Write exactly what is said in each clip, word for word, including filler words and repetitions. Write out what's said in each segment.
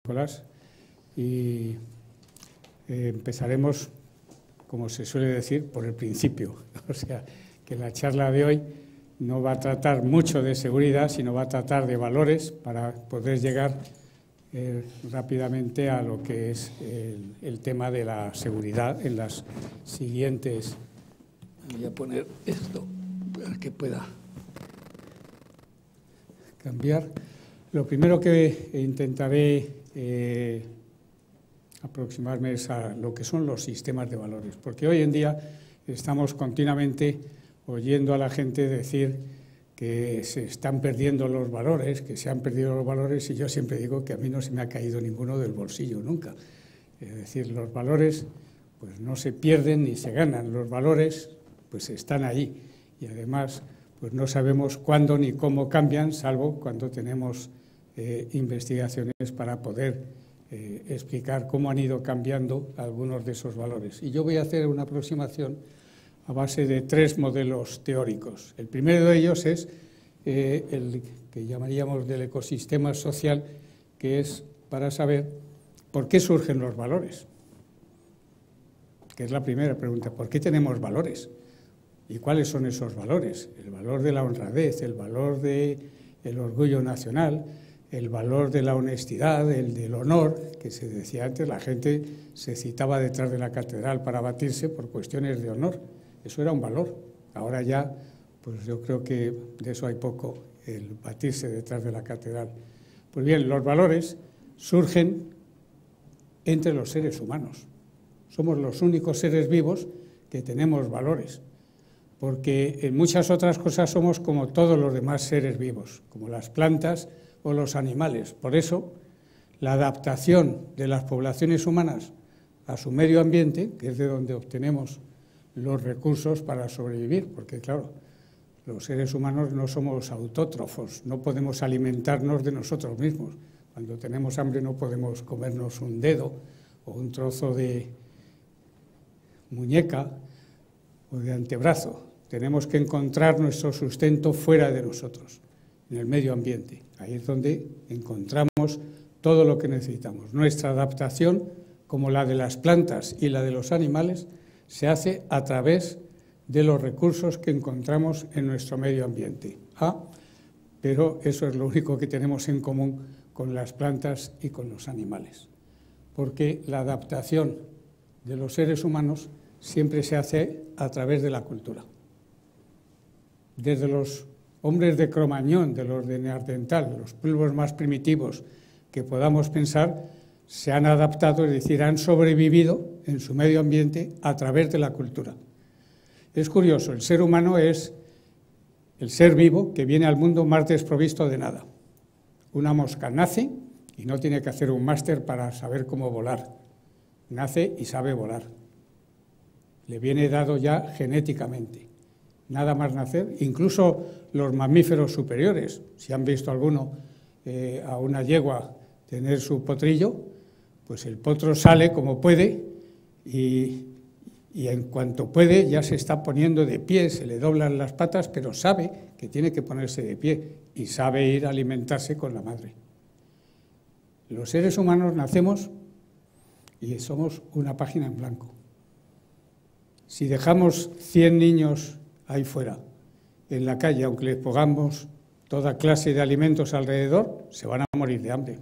Nicolás, y eh, empezaremos, como se suele decir, por el principio. O sea, que la charla de hoy no va a tratar mucho de seguridad, sino va a tratar de valores para poder llegar eh, rápidamente a lo que es el, el tema de la seguridad en las siguientes. Voy a poner esto para que pueda cambiar. Lo primero que intentaré eh, aproximarme es a lo que son los sistemas de valores, porque hoy en día estamos continuamente oyendo a la gente decir que se están perdiendo los valores, que se han perdido los valores, y yo siempre digo que a mí no se me ha caído ninguno del bolsillo nunca. Es decir, los valores pues no se pierden ni se ganan, los valores pues están ahí, y además pues no sabemos cuándo ni cómo cambian, salvo cuando tenemos eh, investigaciones para poder eh, explicar cómo han ido cambiando algunos de esos valores. Y yo voy a hacer una aproximación a base de tres modelos teóricos. El primero de ellos es eh, el que llamaríamos del ecosistema social, que es para saber por qué surgen los valores, que es la primera pregunta. ¿Por qué tenemos valores? ¿Y cuáles son esos valores? El valor de la honradez, el valor del orgullo nacional, el valor de la honestidad, el del honor, que se decía antes, la gente se citaba detrás de la catedral para batirse por cuestiones de honor. Eso era un valor. Ahora ya, pues yo creo que de eso hay poco, el batirse detrás de la catedral. Pues bien, los valores surgen entre los seres humanos. Somos los únicos seres vivos que tenemos valores, porque en muchas otras cosas somos como todos los demás seres vivos, como las plantas o los animales. Por eso, la adaptación de las poblaciones humanas a su medio ambiente, que es de donde obtenemos los recursos para sobrevivir, porque claro, los seres humanos no somos autótrofos, no podemos alimentarnos de nosotros mismos. Cuando tenemos hambre no podemos comernos un dedo o un trozo de muñeca o de antebrazo. Tenemos que encontrar nuestro sustento fuera de nosotros, en el medio ambiente. Ahí es donde encontramos todo lo que necesitamos. Nuestra adaptación, como la de las plantas y la de los animales, se hace a través de los recursos que encontramos en nuestro medio ambiente. Ah, pero eso es lo único que tenemos en común con las plantas y con los animales, porque la adaptación de los seres humanos siempre se hace a través de la cultura. Desde los hombres de Cromañón, de los de Neandertal, los pueblos más primitivos que podamos pensar, se han adaptado, es decir, han sobrevivido en su medio ambiente a través de la cultura. Es curioso, el ser humano es el ser vivo que viene al mundo más desprovisto de nada. Una mosca nace y no tiene que hacer un máster para saber cómo volar. Nace y sabe volar. Le viene dado ya genéticamente. Nada más nacer, incluso los mamíferos superiores, si han visto alguno eh, a una yegua tener su potrillo, pues el potro sale como puede y, y en cuanto puede ya se está poniendo de pie, se le doblan las patas, pero sabe que tiene que ponerse de pie y sabe ir a alimentarse con la madre. Los seres humanos nacemos y somos una página en blanco. Si dejamos cien niños ahí fuera, en la calle, aunque les pongamos toda clase de alimentos alrededor, se van a morir de hambre.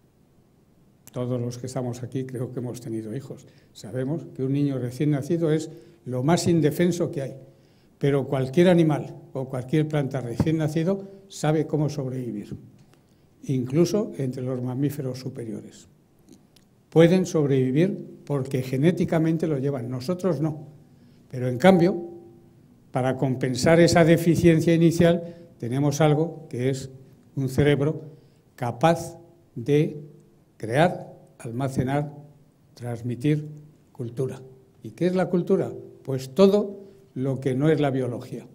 Todos los que estamos aquí creo que hemos tenido hijos. Sabemos que un niño recién nacido es lo más indefenso que hay, pero cualquier animal o cualquier planta recién nacido sabe cómo sobrevivir, incluso entre los mamíferos superiores. Pueden sobrevivir porque genéticamente lo llevan, nosotros no, pero en cambio, para compensar esa deficiencia inicial, tenemos algo que es un cerebro capaz de crear, almacenar, transmitir cultura. ¿Y qué es la cultura? Pues todo lo que no es la biología.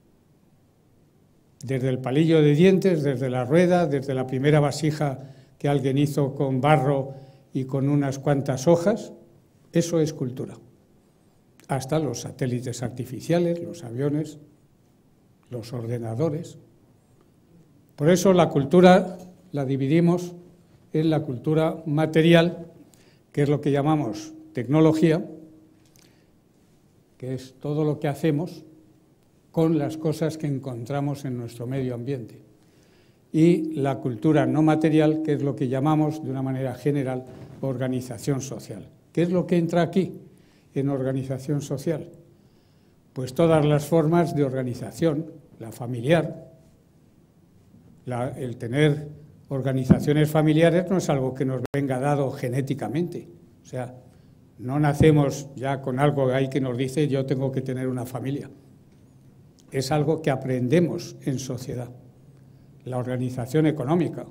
Desde el palillo de dientes, desde la rueda, desde la primera vasija que alguien hizo con barro y con unas cuantas hojas, eso es cultura. Hasta los satélites artificiales, los aviones, los ordenadores. Por eso la cultura la dividimos es la cultura material, que es lo que llamamos tecnología, que es todo lo que hacemos con las cosas que encontramos en nuestro medio ambiente. Y la cultura no material, que es lo que llamamos de una manera general organización social. ¿Qué es lo que entra aquí en organización social? Pues todas las formas de organización, la familiar, la, el tener organizaciones familiares no es algo que nos venga dado genéticamente. O sea, no nacemos ya con algo ahí que nos dice yo tengo que tener una familia. Es algo que aprendemos en sociedad. La organización económica.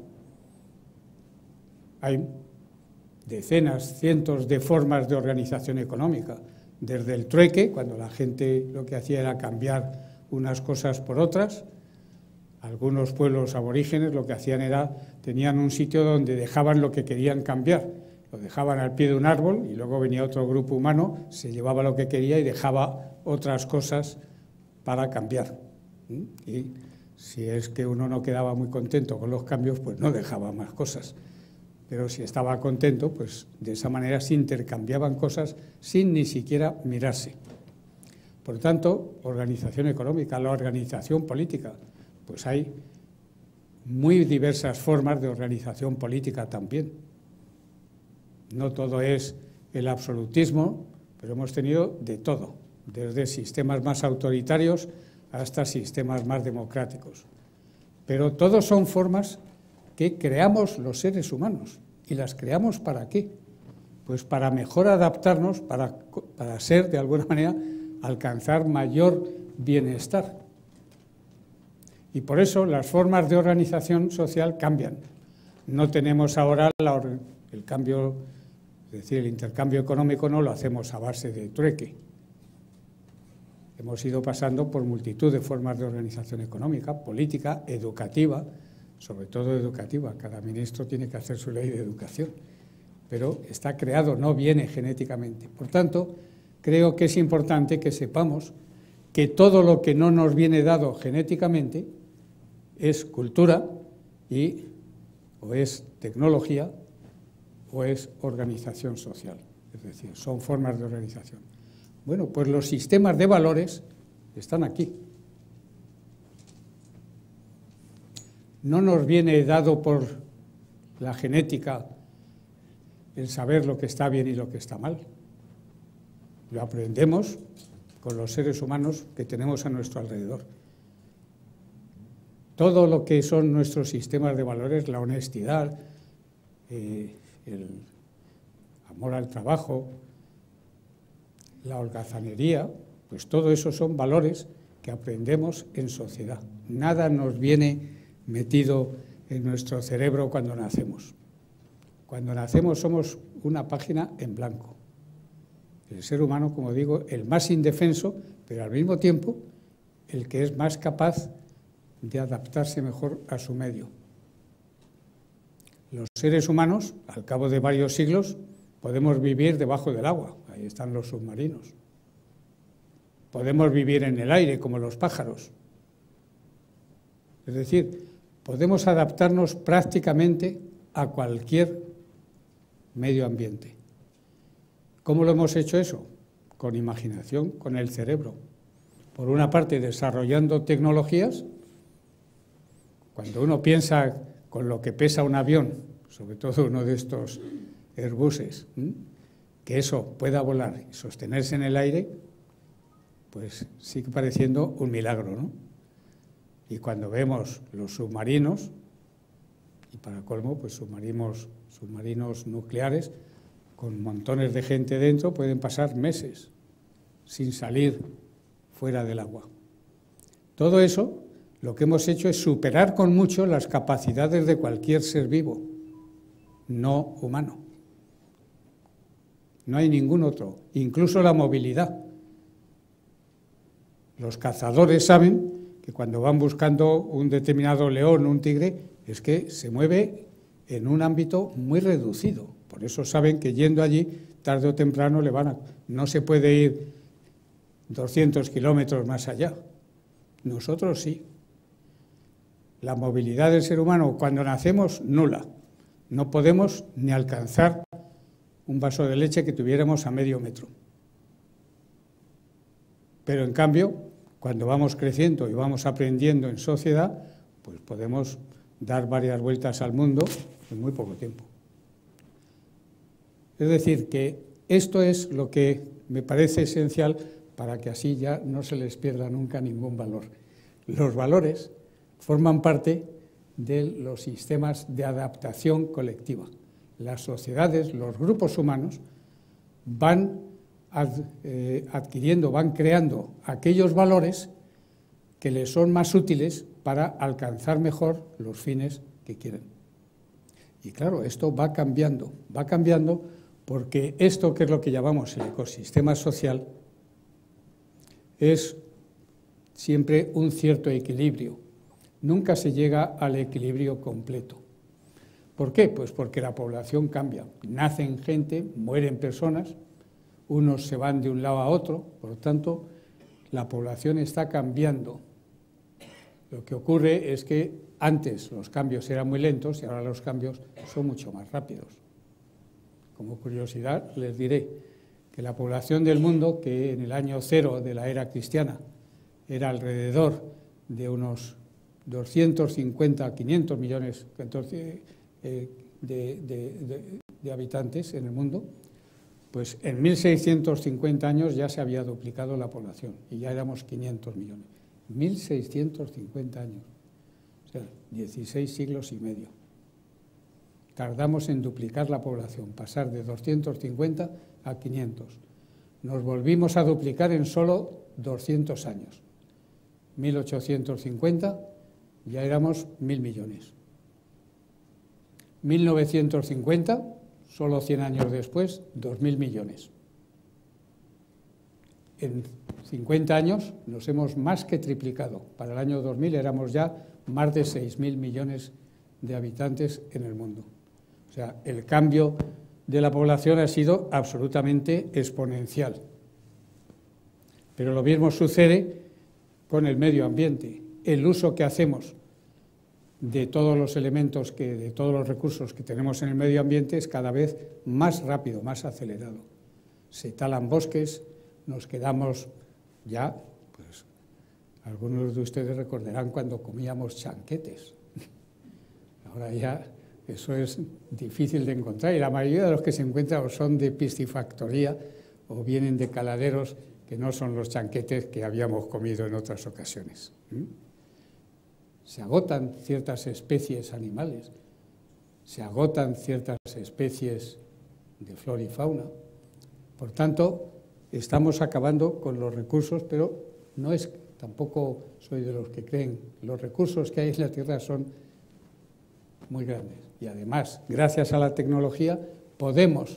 Hay decenas, cientos de formas de organización económica. Desde el trueque, cuando la gente lo que hacía era cambiar unas cosas por otras. Algunos pueblos aborígenes lo que hacían era, tenían un sitio donde dejaban lo que querían cambiar. Lo dejaban al pie de un árbol y luego venía otro grupo humano, se llevaba lo que quería y dejaba otras cosas para cambiar. Y si es que uno no quedaba muy contento con los cambios, pues no dejaba más cosas. Pero si estaba contento, pues de esa manera se intercambiaban cosas sin ni siquiera mirarse. Por tanto, organización económica, la organización política, pues hay muy diversas formas de organización política también. No todo es el absolutismo, pero hemos tenido de todo, desde sistemas más autoritarios hasta sistemas más democráticos. Pero todos son formas que creamos los seres humanos. ¿Y las creamos para qué? Pues para mejor adaptarnos, para, para ser, de alguna manera, alcanzar mayor bienestar. Y por eso las formas de organización social cambian. No tenemos ahora la, el cambio, es decir, el intercambio económico no lo hacemos a base de trueque. Hemos ido pasando por multitud de formas de organización económica, política, educativa, sobre todo educativa. Cada ministro tiene que hacer su ley de educación, pero está creado, no viene genéticamente. Por tanto, creo que es importante que sepamos que todo lo que no nos viene dado genéticamente es cultura y o es tecnología o es organización social. Es decir, son formas de organización. Bueno, pues los sistemas de valores están aquí. No nos viene dado por la genética el saber lo que está bien y lo que está mal. Lo aprendemos con los seres humanos que tenemos a nuestro alrededor. Todo lo que son nuestros sistemas de valores, la honestidad, eh, el amor al trabajo, la holgazanería, pues todo eso son valores que aprendemos en sociedad. Nada nos viene metido en nuestro cerebro cuando nacemos. Cuando nacemos somos una página en blanco. El ser humano, como digo, el más indefenso, pero al mismo tiempo el que es más capaz de adaptarse mejor a su medio. Los seres humanos, al cabo de varios siglos, podemos vivir debajo del agua, ahí están los submarinos. Podemos vivir en el aire, como los pájaros. Es decir, podemos adaptarnos prácticamente a cualquier medio ambiente. ¿Cómo lo hemos hecho eso? Con imaginación, con el cerebro. Por una parte, desarrollando tecnologías. Cuando uno piensa con lo que pesa un avión, sobre todo uno de estos Airbuses, ¿eh? que eso pueda volar y sostenerse en el aire, pues sigue pareciendo un milagro, ¿no? Y cuando vemos los submarinos, y para colmo, pues submarinos, submarinos nucleares, con montones de gente dentro, pueden pasar meses sin salir fuera del agua. Todo eso, lo que hemos hecho es superar con mucho las capacidades de cualquier ser vivo, no humano. No hay ningún otro, incluso la movilidad. Los cazadores saben que cuando van buscando un determinado león o un tigre, es que se mueve en un ámbito muy reducido. Por eso saben que yendo allí, tarde o temprano, le van a, no se puede ir doscientos kilómetros más allá. Nosotros sí. La movilidad del ser humano, cuando nacemos, nula. No podemos ni alcanzar un vaso de leche que tuviéramos a medio metro. Pero en cambio, cuando vamos creciendo y vamos aprendiendo en sociedad, pues podemos dar varias vueltas al mundo en muy poco tiempo. Es decir, que esto es lo que me parece esencial para que así ya no se les pierda nunca ningún valor. Los valores forman parte de los sistemas de adaptación colectiva. Las sociedades, los grupos humanos, van ad, eh, adquiriendo, van creando aquellos valores que les son más útiles para alcanzar mejor los fines que quieren. Y claro, esto va cambiando, va cambiando porque esto que es lo que llamamos el ecosistema social es siempre un cierto equilibrio. Nunca se llega al equilibrio completo. ¿Por qué? Pues porque la población cambia. Nacen gente, mueren personas, unos se van de un lado a otro, por lo tanto, la población está cambiando. Lo que ocurre es que antes los cambios eran muy lentos y ahora los cambios son mucho más rápidos. Como curiosidad, les diré que la población del mundo, que en el año cero de la era cristiana era alrededor de unos doscientos cincuenta a quinientos millones de, de, de, de, de habitantes en el mundo, pues en mil seiscientos cincuenta años ya se había duplicado la población y ya éramos quinientos millones. mil seiscientos cincuenta años, o sea, dieciséis siglos y medio. Tardamos en duplicar la población, pasar de doscientos cincuenta a quinientos. Nos volvimos a duplicar en solo doscientos años. mil ochocientos cincuenta ya éramos mil millones. mil novecientos cincuenta, solo cien años después, dos mil millones. En cincuenta años nos hemos más que triplicado. Para el año dos mil éramos ya más de seis mil millones de habitantes en el mundo. O sea, el cambio de la población ha sido absolutamente exponencial. Pero lo mismo sucede con el medio ambiente. El uso que hacemos de todos los elementos, que, de todos los recursos que tenemos en el medio ambiente es cada vez más rápido, más acelerado. Se talan bosques, nos quedamos ya, pues algunos de ustedes recordarán cuando comíamos chanquetes. Ahora ya eso es difícil de encontrar y la mayoría de los que se encuentran o son de piscifactoría o vienen de caladeros que no son los chanquetes que habíamos comido en otras ocasiones. ¿Mm? Se agotan ciertas especies animales, se agotan ciertas especies de flora y fauna. Por tanto, estamos acabando con los recursos, pero no es, tampoco soy de los que creen, los recursos que hay en la Tierra son muy grandes. Y además, gracias a la tecnología, podemos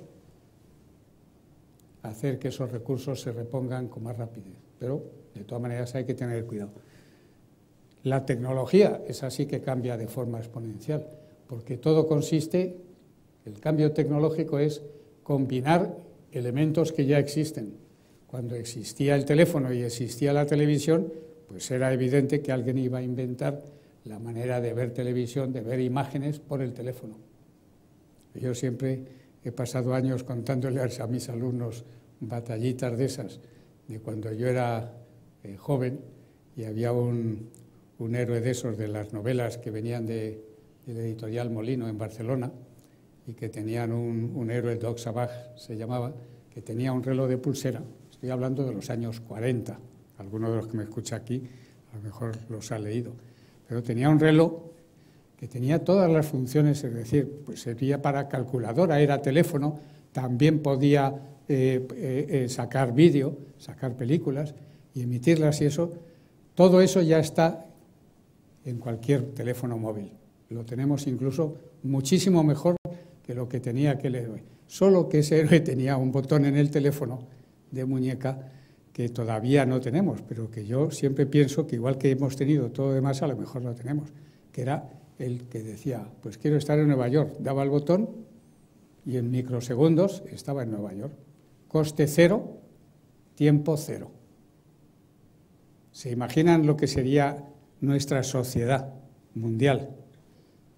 hacer que esos recursos se repongan con más rapidez. Pero, de todas maneras, hay que tener cuidado. La tecnología es así que cambia de forma exponencial, porque todo consiste, el cambio tecnológico es combinar elementos que ya existen. Cuando existía el teléfono y existía la televisión, pues era evidente que alguien iba a inventar la manera de ver televisión, de ver imágenes por el teléfono. Yo siempre he pasado años contándoles a mis alumnos batallitas de esas, de cuando yo era eh, joven y había un, un héroe de esos de las novelas que venían de, de la editorial Molino en Barcelona y que tenían un, un héroe, Doc Savage se llamaba, que tenía un reloj de pulsera. Estoy hablando de los años cuarenta, algunos de los que me escucha aquí a lo mejor los ha leído. Pero tenía un reloj que tenía todas las funciones, es decir, pues servía para calculadora, era teléfono, también podía eh, eh, sacar vídeo, sacar películas y emitirlas y eso. Todo eso ya está en cualquier teléfono móvil. Lo tenemos incluso muchísimo mejor que lo que tenía aquel héroe. Solo que ese héroe tenía un botón en el teléfono de muñeca que todavía no tenemos, pero que yo siempre pienso que igual que hemos tenido todo lo demás, a lo mejor lo tenemos, que era el que decía, pues quiero estar en Nueva York, daba el botón y en microsegundos estaba en Nueva York. Coste cero, tiempo cero. ¿Se imaginan lo que sería nuestra sociedad mundial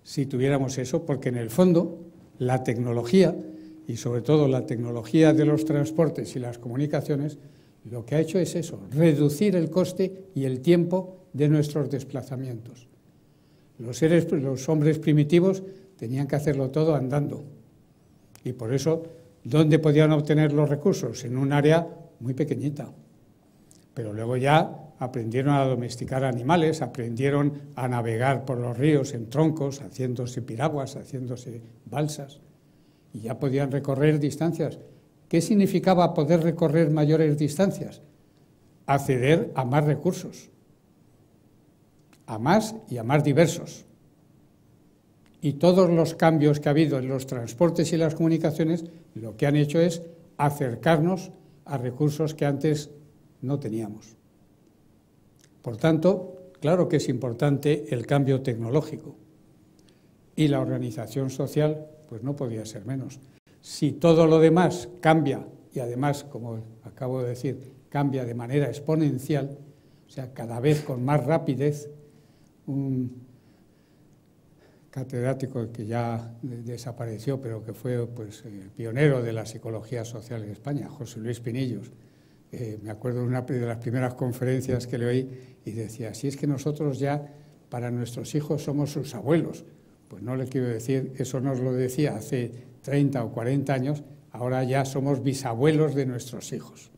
si tuviéramos eso, porque en el fondo la tecnología, y sobre todo la tecnología de los transportes y las comunicaciones, lo que ha hecho es eso, reducir el coste y el tiempo de nuestros desplazamientos. Los seres, los hombres primitivos tenían que hacerlo todo andando. Y por eso, ¿dónde podían obtener los recursos? En un área muy pequeñita. Pero luego ya aprendieron a domesticar animales, aprendieron a navegar por los ríos en troncos, haciéndose piraguas, haciéndose balsas, y ya podían recorrer distancias. ¿Qué significaba poder recorrer mayores distancias? Acceder a más recursos, a más y a más diversos. Y todos los cambios que ha habido en los transportes y las comunicaciones lo que han hecho es acercarnos a recursos que antes no teníamos. Por tanto, claro que es importante el cambio tecnológico y la organización social, pues no podía ser menos. Si todo lo demás cambia y además, como acabo de decir, cambia de manera exponencial, o sea, cada vez con más rapidez, un catedrático que ya desapareció, pero que fue pues, el pionero de la psicología social en España, José Luis Pinillos. Eh, me acuerdo de una de las primeras conferencias que le oí y decía, si es que nosotros ya para nuestros hijos somos sus abuelos. Pues no le quiero decir, eso nos lo decía hace treinta o cuarenta años, ahora ya somos bisabuelos de nuestros hijos.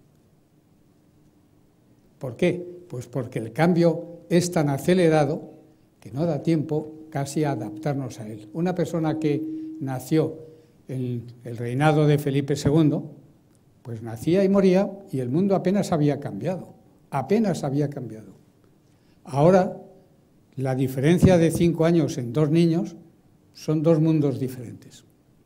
¿Por qué? Pues porque el cambio es tan acelerado que no da tiempo casi a adaptarnos a él. Una persona que nació en el reinado de Felipe segundo, pues nacía y moría y el mundo apenas había cambiado, apenas había cambiado. Ahora, la diferencia de cinco años en dos niños son dos mundos diferentes.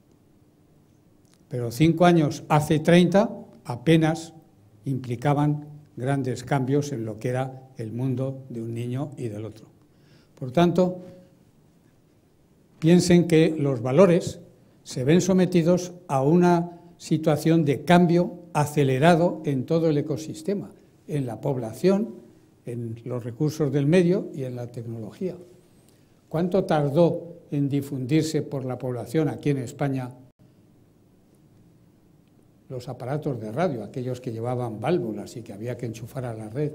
Pero cinco años hace treinta apenas implicaban grandes cambios en lo que era el mundo de un niño y del otro. Por tanto, piensen que los valores se ven sometidos a una situación de cambio acelerado en todo el ecosistema, en la población, en los recursos del medio y en la tecnología. ¿Cuánto tardó en difundirse por la población aquí en España los aparatos de radio, aquellos que llevaban válvulas y que había que enchufar a la red?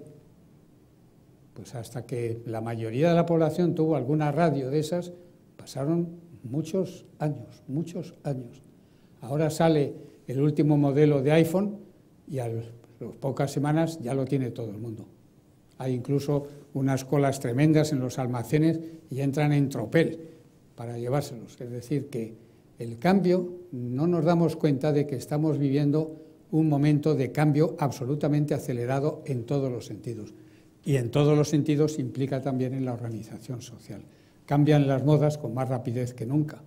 Pues hasta que la mayoría de la población tuvo alguna radio de esas, pasaron muchos años, muchos años. Ahora sale el último modelo de iPhone y a las pocas semanas ya lo tiene todo el mundo. Hay incluso unas colas tremendas en los almacenes y entran en tropel para llevárselos. Es decir, que el cambio, no nos damos cuenta de que estamos viviendo un momento de cambio absolutamente acelerado en todos los sentidos. Y en todos los sentidos implica también en la organización social. Cambian las modas con más rapidez que nunca.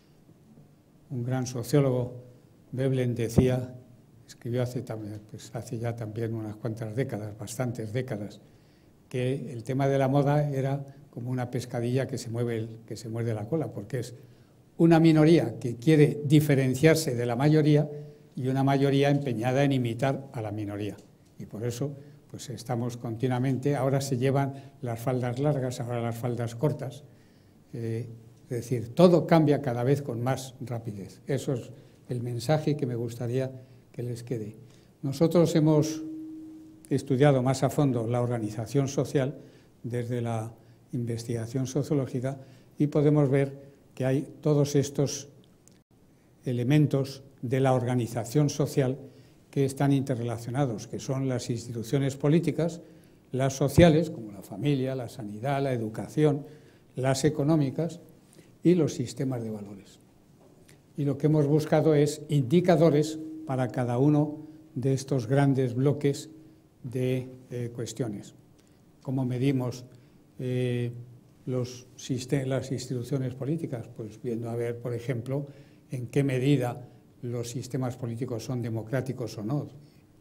Un gran sociólogo, Veblen, decía, escribió hace, pues hace ya también unas cuantas décadas, bastantes décadas, que el tema de la moda era como una pescadilla que se, mueve el, que se muerde la cola, porque es una minoría que quiere diferenciarse de la mayoría y una mayoría empeñada en imitar a la minoría. Y por eso pues estamos continuamente, ahora se llevan las faldas largas, ahora las faldas cortas, eh, es decir, todo cambia cada vez con más rapidez. Eso es el mensaje que me gustaría que les quede. Nosotros hemos estudiado más a fondo la organización social desde la investigación sociológica y podemos ver que hay todos estos elementos de la organización social que están interrelacionados, que son las instituciones políticas, las sociales, como la familia, la sanidad, la educación, las económicas y los sistemas de valores. Y lo que hemos buscado es indicadores para cada uno de estos grandes bloques de eh, cuestiones. ¿Cómo medimos eh, los las instituciones políticas? Pues viendo a ver, por ejemplo, en qué medida los sistemas políticos son democráticos o no,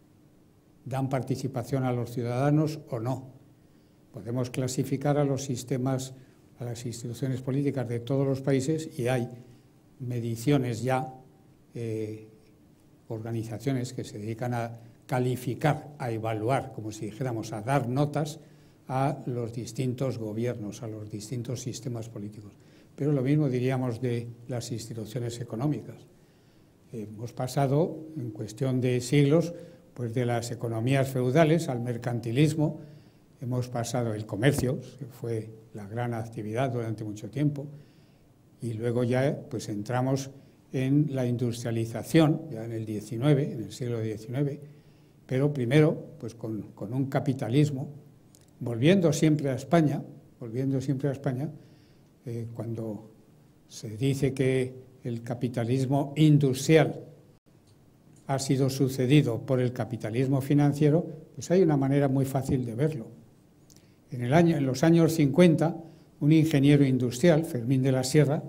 dan participación a los ciudadanos o no. Podemos clasificar a los sistemas, a las instituciones políticas de todos los países y hay mediciones ya, eh, organizaciones que se dedican a calificar, a evaluar, como si dijéramos, a dar notas a los distintos gobiernos, a los distintos sistemas políticos. pero lo mismo diríamos de las instituciones económicas. Hemos pasado, en cuestión de siglos, pues de las economías feudales al mercantilismo, hemos pasado el comercio, que fue la gran actividad durante mucho tiempo, y luego ya pues entramos en la industrialización, ya en el diecinueve, en el siglo diecinueve, pero primero pues con, con un capitalismo, volviendo siempre a España, volviendo siempre a España, eh, cuando se dice que el capitalismo industrial ha sido sucedido por el capitalismo financiero, pues hay una manera muy fácil de verlo. En, el año, en los años cincuenta, un ingeniero industrial, Fermín de la Sierra,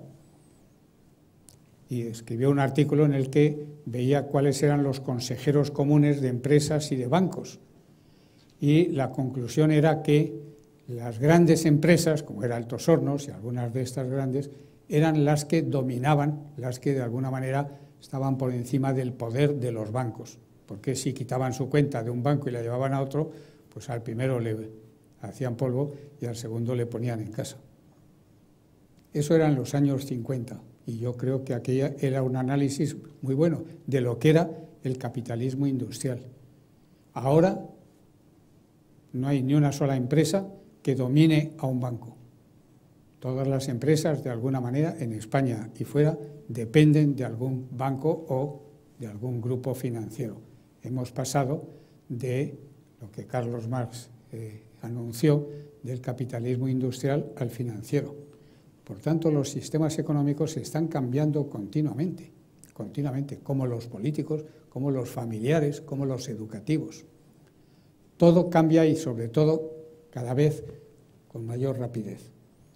y escribió un artículo en el que veía cuáles eran los consejeros comunes de empresas y de bancos. Y la conclusión era que las grandes empresas, como era Altos Hornos y algunas de estas grandes, eran las que dominaban, las que de alguna manera estaban por encima del poder de los bancos, porque si quitaban su cuenta de un banco y la llevaban a otro, pues al primero le hacían polvo y al segundo le ponían en casa. Eso era en los años cincuenta, y yo creo que aquella era un análisis muy bueno de lo que era el capitalismo industrial. Ahora no hay ni una sola empresa que domine a un banco. Todas las empresas, de alguna manera, en España y fuera, dependen de algún banco o de algún grupo financiero. Hemos pasado de lo que Carlos Marx eh, anunció, del capitalismo industrial al financiero. Por tanto, los sistemas económicos se están cambiando continuamente, continuamente, como los políticos, como los familiares, como los educativos. Todo cambia y, sobre todo, cada vez con mayor rapidez.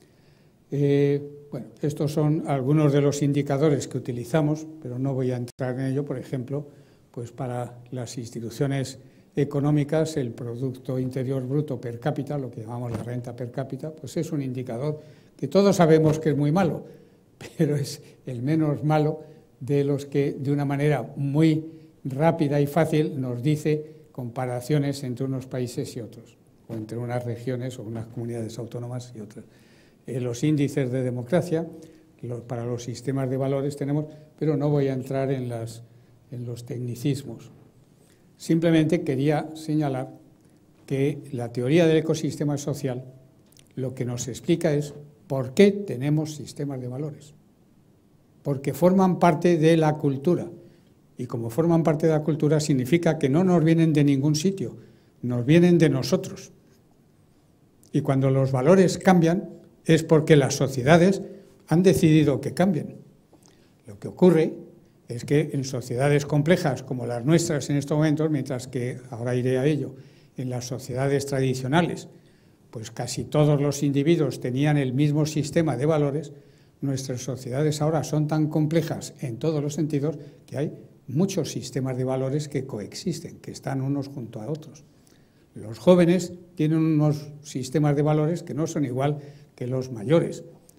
Eh, bueno, estos son algunos de los indicadores que utilizamos, pero no voy a entrar en ello. Por ejemplo, pues para las instituciones económicas, el Producto Interior Bruto per cápita, lo que llamamos la renta per cápita, pues es un indicador que todos sabemos que es muy malo, pero es el menos malo de los que, de una manera muy rápida y fácil, nos dice comparaciones entre unos países y otros, o entre unas regiones o unas comunidades autónomas y otras. Eh, los índices de democracia, los, para los sistemas de valores tenemos, pero no voy a entrar en, las, en los tecnicismos. Simplemente quería señalar que la teoría del ecosistema social lo que nos explica es por qué tenemos sistemas de valores. Porque forman parte de la cultura. Y como forman parte de la cultura significa que no nos vienen de ningún sitio, nos vienen de nosotros. Y cuando los valores cambian es porque las sociedades han decidido que cambien. Lo que ocurre es que en sociedades complejas como las nuestras en estos momentos, mientras que, ahora iré a ello, en las sociedades tradicionales, pues casi todos los individuos tenían el mismo sistema de valores, nuestras sociedades ahora son tan complejas en todos los sentidos que hay muchos sistemas de valores que coexisten, que están unos junto a otros. Los jóvenes tienen unos sistemas de valores que no son igual que los mayores.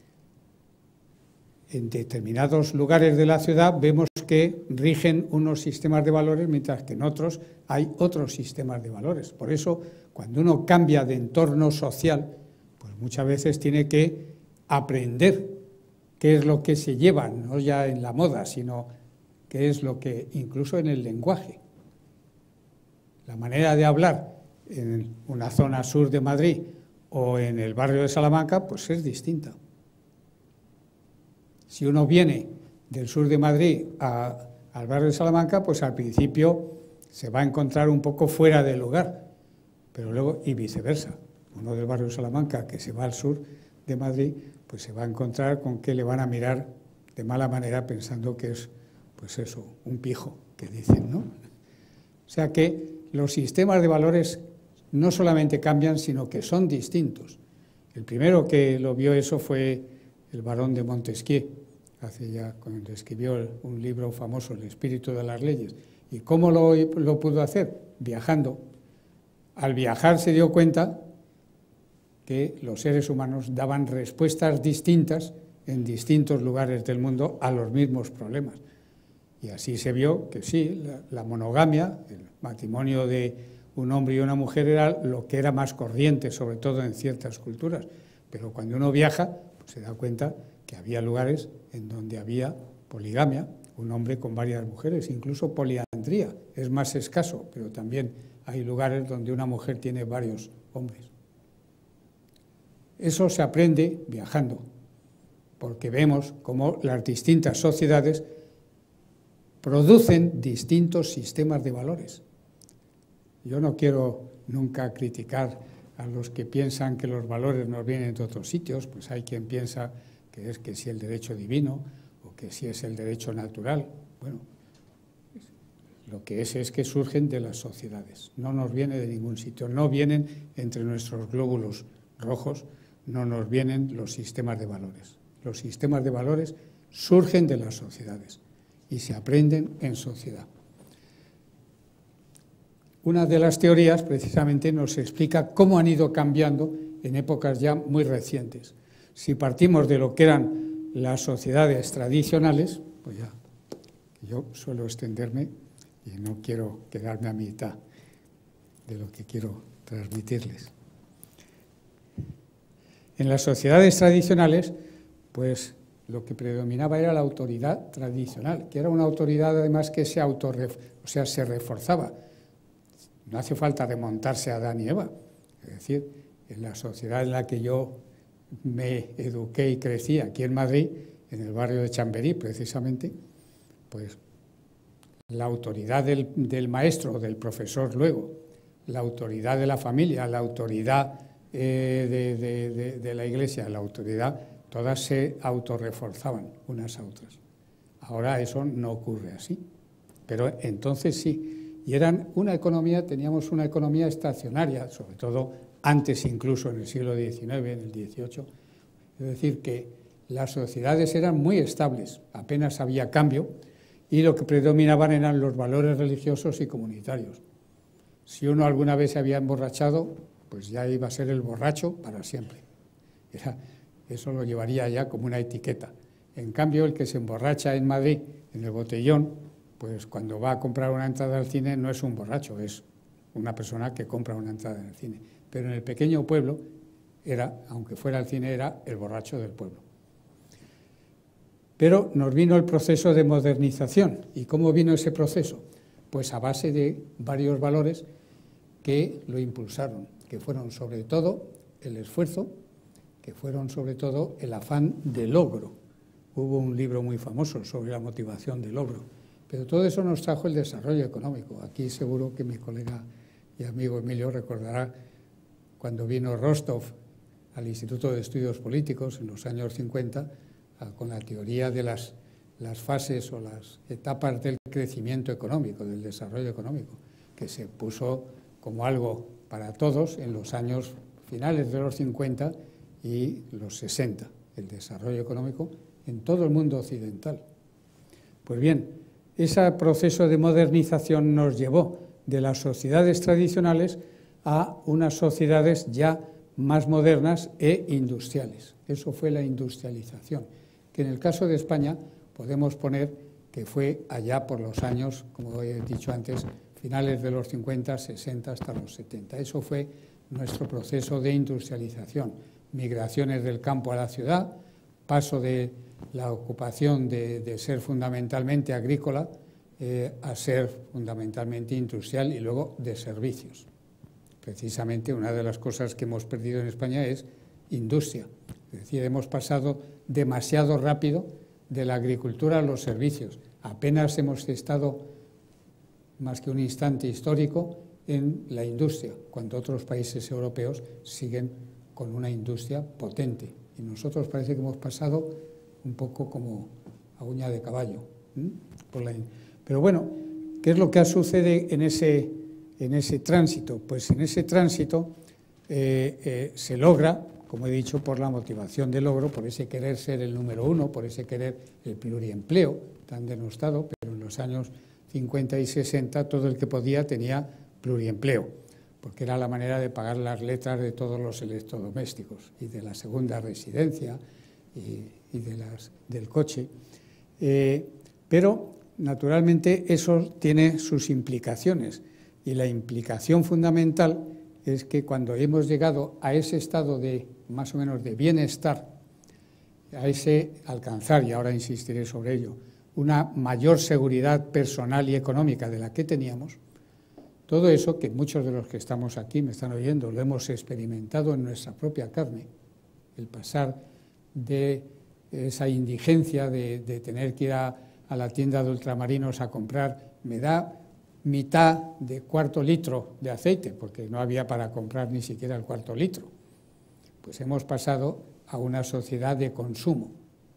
En determinados lugares de la ciudad vemos que rigen unos sistemas de valores, mientras que en otros hay otros sistemas de valores. Por eso, cuando uno cambia de entorno social, pues muchas veces tiene que aprender qué es lo que se lleva, no ya en la moda, sino qué es lo que, incluso en el lenguaje. La manera de hablar en una zona sur de Madrid o en el barrio de Salamanca, pues es distinta. Si uno viene del sur de Madrid a, al barrio de Salamanca, pues al principio se va a encontrar un poco fuera de lugar, pero luego, y viceversa. Uno del barrio de Salamanca que se va al sur de Madrid, pues se va a encontrar con que le van a mirar de mala manera pensando que es, pues eso, un pijo, que dicen, ¿no? O sea que los sistemas de valores no solamente cambian, sino que son distintos. El primero que lo vio eso fue el barón de Montesquieu, hace ya, cuando escribió un libro famoso, El espíritu de las leyes. ¿Y cómo lo, lo pudo hacer? Viajando. Al viajar se dio cuenta que los seres humanos daban respuestas distintas en distintos lugares del mundo a los mismos problemas. Y así se vio que sí, la, la monogamia, el matrimonio de un hombre y una mujer era lo que era más corriente, sobre todo en ciertas culturas. Pero cuando uno viaja, pues se da cuenta que había lugares en donde había poligamia, un hombre con varias mujeres, incluso poliandría, es más escaso, pero también hay lugares donde una mujer tiene varios hombres. Eso se aprende viajando, porque vemos cómo las distintas sociedades producen distintos sistemas de valores. Yo no quiero nunca criticar a los que piensan que los valores nos vienen de otros sitios, pues hay quien piensa que es que si el derecho divino o que si es el derecho natural. Bueno, lo que es es que surgen de las sociedades, no nos viene de ningún sitio, no vienen entre nuestros glóbulos rojos, no nos vienen los sistemas de valores. Los sistemas de valores surgen de las sociedades y se aprenden en sociedad. Una de las teorías precisamente nos explica cómo han ido cambiando en épocas ya muy recientes. Si partimos de lo que eran las sociedades tradicionales, pues ya, yo suelo extenderme y no quiero quedarme a mitad de lo que quiero transmitirles. En las sociedades tradicionales, pues lo que predominaba era la autoridad tradicional, que era una autoridad además que se auto, o sea, se reforzaba. No hace falta remontarse a Adán y Eva. Es decir, en la sociedad en la que yo me eduqué y crecí, aquí en Madrid, en el barrio de Chamberí, precisamente, pues la autoridad del, del maestro o del profesor luego, la autoridad de la familia, la autoridad eh, de, de, de, de la iglesia, la autoridad, todas se autorreforzaban unas a otras. Ahora eso no ocurre así, pero entonces sí. Y eran una economía, teníamos una economía estacionaria, sobre todo antes incluso en el siglo diecinueve, en el dieciocho. Es decir, que las sociedades eran muy estables, apenas había cambio, y lo que predominaban eran los valores religiosos y comunitarios. Si uno alguna vez se había emborrachado, pues ya iba a ser el borracho para siempre. Era, eso lo llevaría ya como una etiqueta. En cambio, el que se emborracha en Madrid, en el Botellón, pues cuando va a comprar una entrada al cine no es un borracho, es una persona que compra una entrada en el cine. Pero en el pequeño pueblo, era, aunque fuera al cine, era el borracho del pueblo. Pero nos vino el proceso de modernización. ¿Y cómo vino ese proceso? Pues a base de varios valores que lo impulsaron, que fueron sobre todo el esfuerzo, que fueron sobre todo el afán de logro. Hubo un libro muy famoso sobre la motivación de logro, pero todo eso nos trajo el desarrollo económico. Aquí seguro que mi colega y amigo Emilio recordará cuando vino Rostov al Instituto de Estudios Políticos en los años cincuenta, con la teoría de las, las fases o las etapas del crecimiento económico, del desarrollo económico, que se puso como algo para todos en los años finales de los cincuenta y los sesenta, el desarrollo económico en todo el mundo occidental. Pues bien, ese proceso de modernización nos llevó de las sociedades tradicionales a unas sociedades ya más modernas e industriales. Eso fue la industrialización, que en el caso de España podemos poner que fue allá por los años, como he dicho antes, finales de los cincuenta, sesenta hasta los setenta. Eso fue nuestro proceso de industrialización. Migraciones del campo a la ciudad, paso de la ocupación de, de ser fundamentalmente agrícola eh, a ser fundamentalmente industrial y luego de servicios. Precisamente una de las cosas que hemos perdido en España es industria. Es decir, hemos pasado demasiado rápido de la agricultura a los servicios. Apenas hemos estado más que un instante histórico en la industria, cuando otros países europeos siguen con una industria potente. Y nosotros parece que hemos pasado un poco como a uña de caballo. ¿eh? Por la... Pero bueno, ¿qué es lo que sucede en ese, en ese tránsito? Pues en ese tránsito eh, eh, se logra, como he dicho, por la motivación de logro, por ese querer ser el número uno, por ese querer el pluriempleo tan denostado, pero en los años cincuenta y sesenta todo el que podía tenía pluriempleo, porque era la manera de pagar las letras de todos los electrodomésticos y de la segunda residencia y, y de las, del coche. Eh, pero, naturalmente, eso tiene sus implicaciones y la implicación fundamental es que cuando hemos llegado a ese estado de más o menos de bienestar a ese alcanzar, y ahora insistiré sobre ello, una mayor seguridad personal y económica de la que teníamos, todo eso que muchos de los que estamos aquí me están oyendo, lo hemos experimentado en nuestra propia carne, el pasar de esa indigencia de, de tener que ir a, a la tienda de ultramarinos a comprar, me da mitad de cuarto litro de aceite, porque no había para comprar ni siquiera el cuarto litro. Pues hemos pasado a una sociedad de consumo.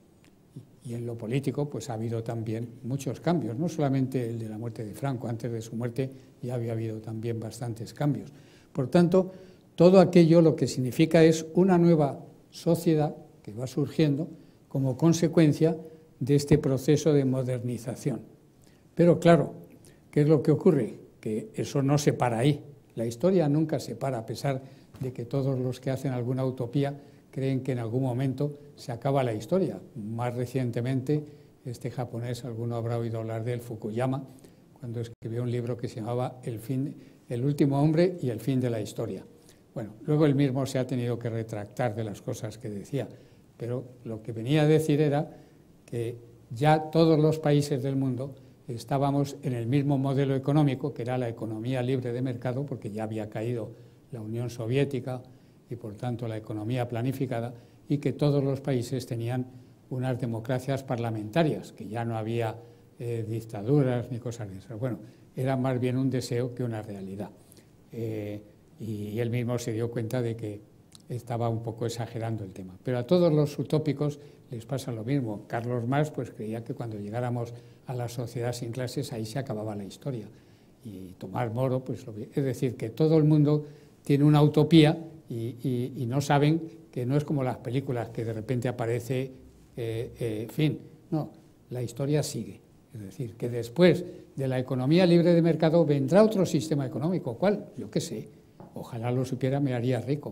Y en lo político pues ha habido también muchos cambios, no solamente el de la muerte de Franco, antes de su muerte ya había habido también bastantes cambios. Por tanto, todo aquello lo que significa es una nueva sociedad que va surgiendo como consecuencia de este proceso de modernización. Pero claro, ¿qué es lo que ocurre? Que eso no se para ahí. La historia nunca se para, a pesar de que todos los que hacen alguna utopía creen que en algún momento se acaba la historia. Más recientemente, este japonés, alguno habrá oído hablar de él, Fukuyama, cuando escribió un libro que se llamaba El fin, El último hombre y el fin de la historia. Bueno, luego él mismo se ha tenido que retractar de las cosas que decía, pero lo que venía a decir era que ya todos los países del mundo estábamos en el mismo modelo económico, que era la economía libre de mercado, porque ya había caído la Unión Soviética y por tanto la economía planificada, y que todos los países tenían unas democracias parlamentarias, que ya no había eh, dictaduras ni cosas de esas. Bueno, era más bien un deseo que una realidad. Eh, y él mismo se dio cuenta de que estaba un poco exagerando el tema. Pero a todos los utópicos les pasa lo mismo. Carlos Marx pues, creía que cuando llegáramos a la sociedad sin clases, ahí se acababa la historia. Y Tomás Moro, pues, lo, es decir, que todo el mundo tiene una utopía y, y, y no saben que no es como las películas, que de repente aparece, eh, eh, fin, no, la historia sigue. Es decir, que después de la economía libre de mercado vendrá otro sistema económico. ¿Cuál? Yo qué sé, ojalá lo supiera, me haría rico.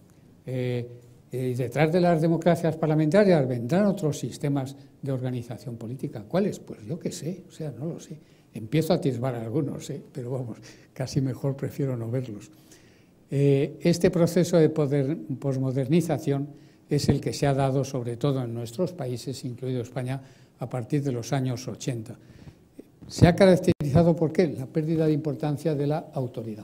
Eh, eh, detrás de las democracias parlamentarias vendrán otros sistemas de organización política. ¿Cuáles? Pues yo qué sé, o sea, no lo sé. Empiezo a atisbar algunos, ¿eh? Pero vamos, casi mejor prefiero no verlos. Eh, este proceso de poder, posmodernización es el que se ha dado sobre todo en nuestros países, incluido España, a partir de los años ochenta. Se ha caracterizado por qué? La pérdida de importancia de la autoridad.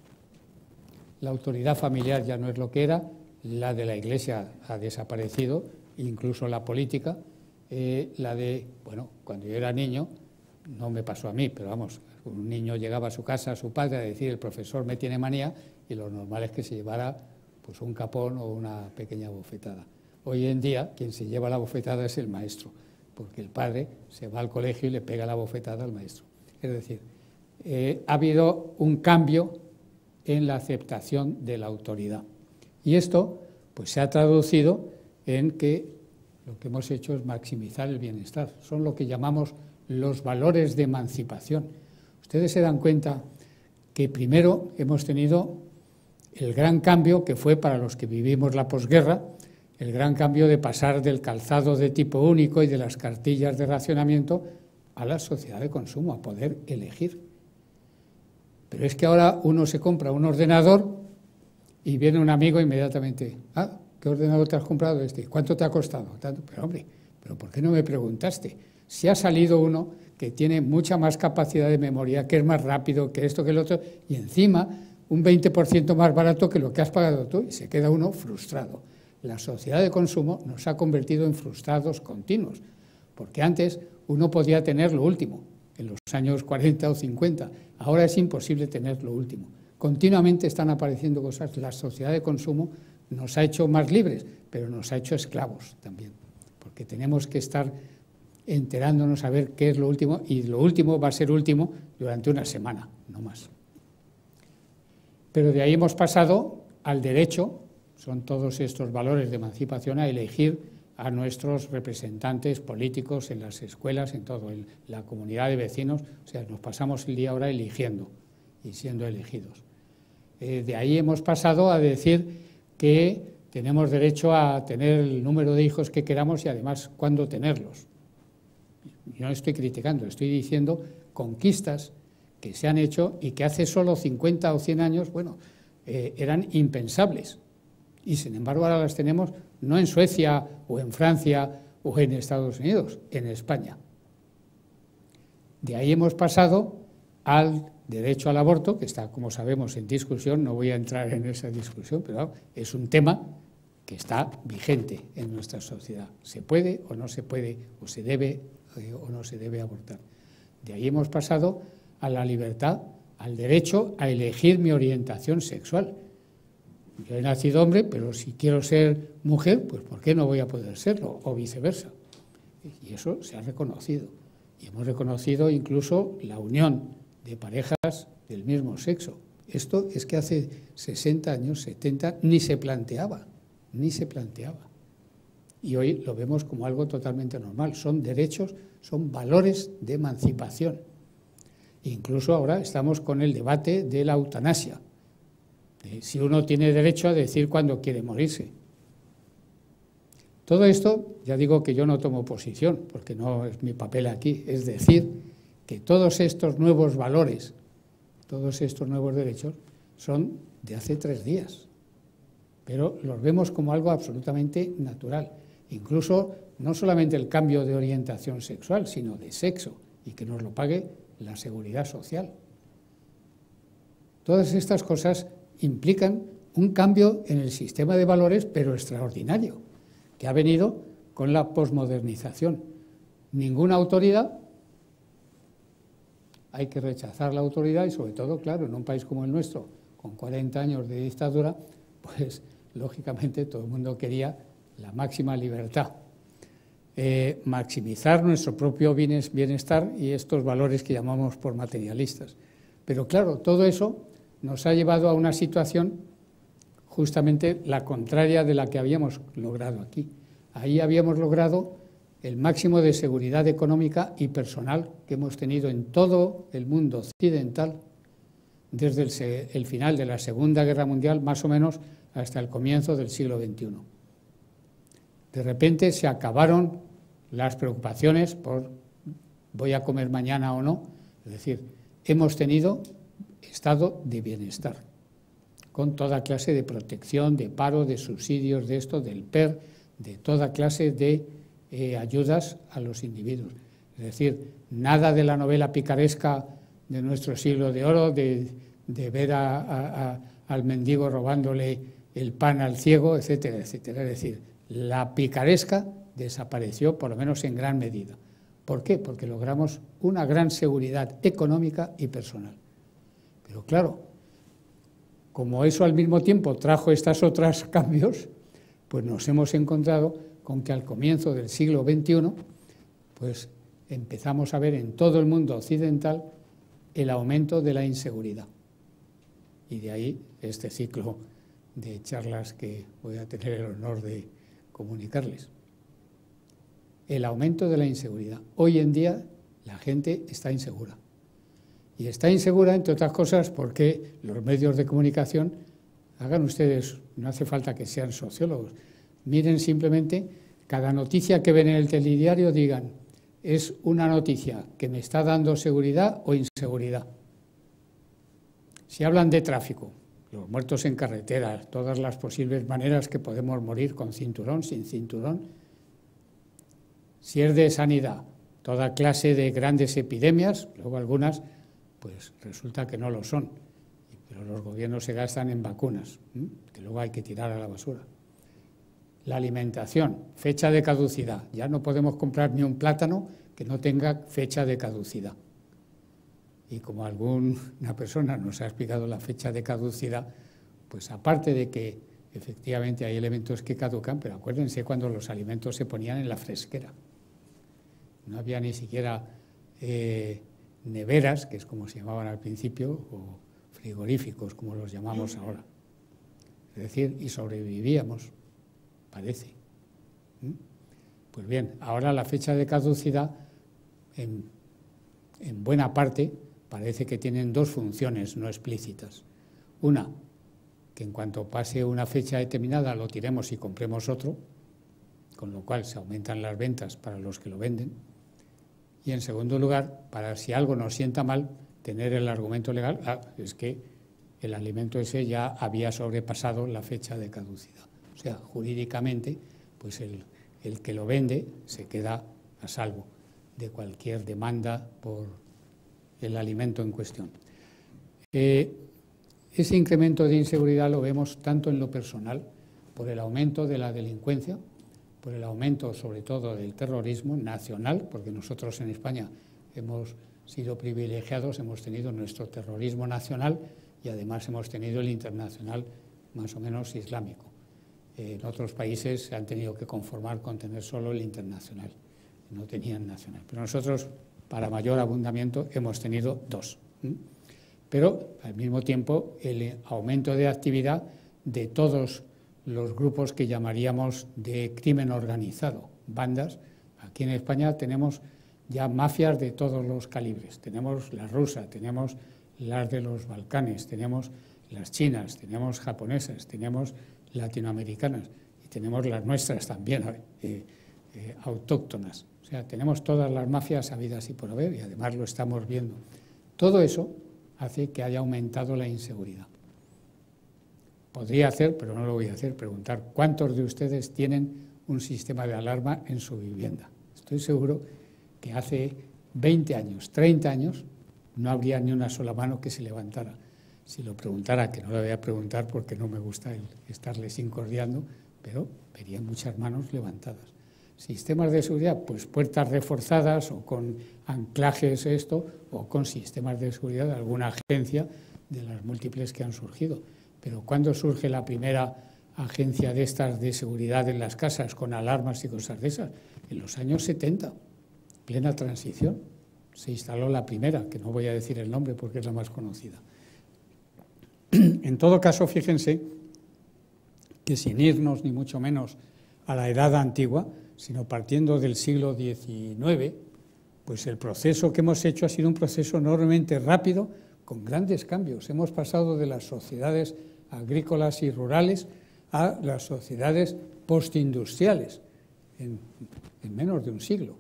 La autoridad familiar ya no es lo que era, la de la Iglesia ha desaparecido, incluso la política, eh, la de, bueno, cuando yo era niño, no me pasó a mí, pero vamos, un niño llegaba a su casa, a su padre, a decir, el profesor me tiene manía, y lo normal es que se llevara pues, un capón o una pequeña bofetada. Hoy en día, quien se lleva la bofetada es el maestro, porque el padre se va al colegio y le pega la bofetada al maestro. Es decir, eh, ha habido un cambio en la aceptación de la autoridad. Y esto pues, se ha traducido en que lo que hemos hecho es maximizar el bienestar. Son lo que llamamos los valores de emancipación. Ustedes se dan cuenta que primero hemos tenido el gran cambio que fue para los que vivimos la posguerra, el gran cambio de pasar del calzado de tipo único y de las cartillas de racionamiento a la sociedad de consumo, a poder elegir. Pero es que ahora uno se compra un ordenador y viene un amigo inmediatamente, ah, ¿qué ordenador te has comprado? Este, ¿cuánto te ha costado? Tanto. Pero hombre, ¿pero por qué no me preguntaste? Si ha salido uno que tiene mucha más capacidad de memoria, que es más rápido, que esto, que el otro, y encima un veinte por ciento más barato que lo que has pagado tú, y se queda uno frustrado. La sociedad de consumo nos ha convertido en frustrados continuos, porque antes uno podía tener lo último, en los años cuarenta o cincuenta, ahora es imposible tener lo último. Continuamente están apareciendo cosas, la sociedad de consumo nos ha hecho más libres, pero nos ha hecho esclavos también, porque tenemos que estar enterándonos a ver qué es lo último, y lo último va a ser último durante una semana, no más. Pero de ahí hemos pasado al derecho, son todos estos valores de emancipación, a elegir a nuestros representantes políticos en las escuelas, en todo, en la comunidad de vecinos, o sea, nos pasamos el día ahora eligiendo y siendo elegidos. Eh, de ahí hemos pasado a decir que tenemos derecho a tener el número de hijos que queramos y además cuándo tenerlos. Yo no estoy criticando, estoy diciendo conquistas que se han hecho y que hace solo cincuenta o cien años, bueno, eh, eran impensables. Y sin embargo ahora las tenemos no en Suecia o en Francia o en Estados Unidos, en España. De ahí hemos pasado al derecho al aborto, que está, como sabemos, en discusión. No voy a entrar en esa discusión, pero es un tema que está vigente en nuestra sociedad. ¿Se puede o no se puede, o se debe eh, o no se debe abortar? De ahí hemos pasado a la libertad, al derecho a elegir mi orientación sexual. Yo he nacido hombre, pero si quiero ser mujer, pues ¿por qué no voy a poder serlo? O viceversa. Y eso se ha reconocido. Y hemos reconocido incluso la unión de parejas del mismo sexo. Esto es que hace sesenta años, setenta, ni se planteaba, ni se planteaba. Y hoy lo vemos como algo totalmente normal. Son derechos, son valores de emancipación. Incluso ahora estamos con el debate de la eutanasia. Si uno tiene derecho a decir cuándo quiere morirse. Todo esto, ya digo que yo no tomo posición, porque no es mi papel aquí, es decir, que todos estos nuevos valores, todos estos nuevos derechos, son de hace tres días, pero los vemos como algo absolutamente natural. Incluso, no solamente el cambio de orientación sexual, sino de sexo, y que nos lo pague la seguridad social. Todas estas cosas implican un cambio en el sistema de valores, pero extraordinario, que ha venido con la posmodernización. Ninguna autoridad, hay que rechazar la autoridad y sobre todo, claro, en un país como el nuestro, con cuarenta años de dictadura, pues lógicamente todo el mundo quería la máxima libertad, eh, maximizar nuestro propio bienestar y estos valores que llamamos por materialistas. Pero claro, todo eso nos ha llevado a una situación justamente la contraria de la que habíamos logrado aquí. Ahí habíamos logrado el máximo de seguridad económica y personal que hemos tenido en todo el mundo occidental desde el, el final de la Segunda Guerra Mundial, más o menos hasta el comienzo del siglo veintiuno. De repente se acabaron las preocupaciones por voy a comer mañana o no, es decir, hemos tenido estado de bienestar, con toda clase de protección, de paro, de subsidios, de esto, del P E R, de toda clase de eh, ayudas a los individuos. Es decir, nada de la novela picaresca de nuestro siglo de oro, de, de ver a, a, a, al mendigo robándole el pan al ciego, etcétera, etcétera. Es decir, la picaresca desapareció, por lo menos en gran medida. ¿Por qué? Porque logramos una gran seguridad económica y personal. Pero claro, como eso al mismo tiempo trajo estos otros cambios, pues nos hemos encontrado con que al comienzo del siglo veintiuno, pues empezamos a ver en todo el mundo occidental el aumento de la inseguridad. Y de ahí este ciclo de charlas que voy a tener el honor de comunicarles. El aumento de la inseguridad. Hoy en día la gente está insegura. Y está insegura, entre otras cosas, porque los medios de comunicación, hagan ustedes, no hace falta que sean sociólogos, miren simplemente cada noticia que ven en el telediario, digan, ¿es una noticia que me está dando seguridad o inseguridad? Si hablan de tráfico, los muertos en carretera, todas las posibles maneras que podemos morir con cinturón, sin cinturón. Si es de sanidad, toda clase de grandes epidemias, luego algunas, pues resulta que no lo son, pero los gobiernos se gastan en vacunas, ¿eh? que luego hay que tirar a la basura. La alimentación, fecha de caducidad, ya no podemos comprar ni un plátano que no tenga fecha de caducidad. Y como alguna persona nos ha explicado la fecha de caducidad, pues aparte de que efectivamente hay elementos que caducan, pero acuérdense cuando los alimentos se ponían en la fresquera. No había ni siquiera eh, neveras, que es como se llamaban al principio, o frigoríficos, como los llamamos ahora. Es decir, y sobrevivíamos, parece. ¿Mm? Pues bien, ahora la fecha de caducidad, en, en buena parte, parece que tienen dos funciones no explícitas. Una, que en cuanto pase una fecha determinada lo tiremos y compremos otro, con lo cual se aumentan las ventas para los que lo venden. Y en segundo lugar, para si algo nos sienta mal, tener el argumento legal, ah, es que el alimento ese ya había sobrepasado la fecha de caducidad. O sea, jurídicamente, pues el, el que lo vende se queda a salvo de cualquier demanda por el alimento en cuestión. Eh, ese incremento de inseguridad lo vemos tanto en lo personal, por el aumento de la delincuencia, por el aumento sobre todo del terrorismo nacional, porque nosotros en España hemos sido privilegiados, hemos tenido nuestro terrorismo nacional y además hemos tenido el internacional más o menos islámico. En otros países se han tenido que conformar con tener solo el internacional, no tenían nacional. Pero nosotros, para mayor abundamiento, hemos tenido dos. Pero al mismo tiempo el aumento de actividad de todos los grupos que llamaríamos de crimen organizado, bandas. Aquí en España tenemos ya mafias de todos los calibres. Tenemos la rusa, tenemos las de los Balcanes, tenemos las chinas, tenemos japonesas, tenemos latinoamericanas y tenemos las nuestras también, eh, eh, autóctonas. O sea, tenemos todas las mafias habidas y por haber y además lo estamos viendo. Todo eso hace que haya aumentado la inseguridad. Podría hacer, pero no lo voy a hacer, preguntar cuántos de ustedes tienen un sistema de alarma en su vivienda. Estoy seguro que hace veinte años, treinta años, no habría ni una sola mano que se levantara. Si lo preguntara, que no lo voy a preguntar porque no me gusta el estarles incordiando, pero vería muchas manos levantadas. Sistemas de seguridad, pues puertas reforzadas o con anclajes esto, o con sistemas de seguridad de alguna agencia de las múltiples que han surgido. Pero ¿cuándo surge la primera agencia de estas de seguridad en las casas con alarmas y cosas de esas? En los años setenta, plena transición, se instaló la primera, que no voy a decir el nombre porque es la más conocida. En todo caso, fíjense que sin irnos ni mucho menos a la edad antigua, sino partiendo del siglo diecinueve, pues el proceso que hemos hecho ha sido un proceso enormemente rápido, con grandes cambios. Hemos pasado de las sociedades agrícolas y rurales a las sociedades postindustriales en, en menos de un siglo,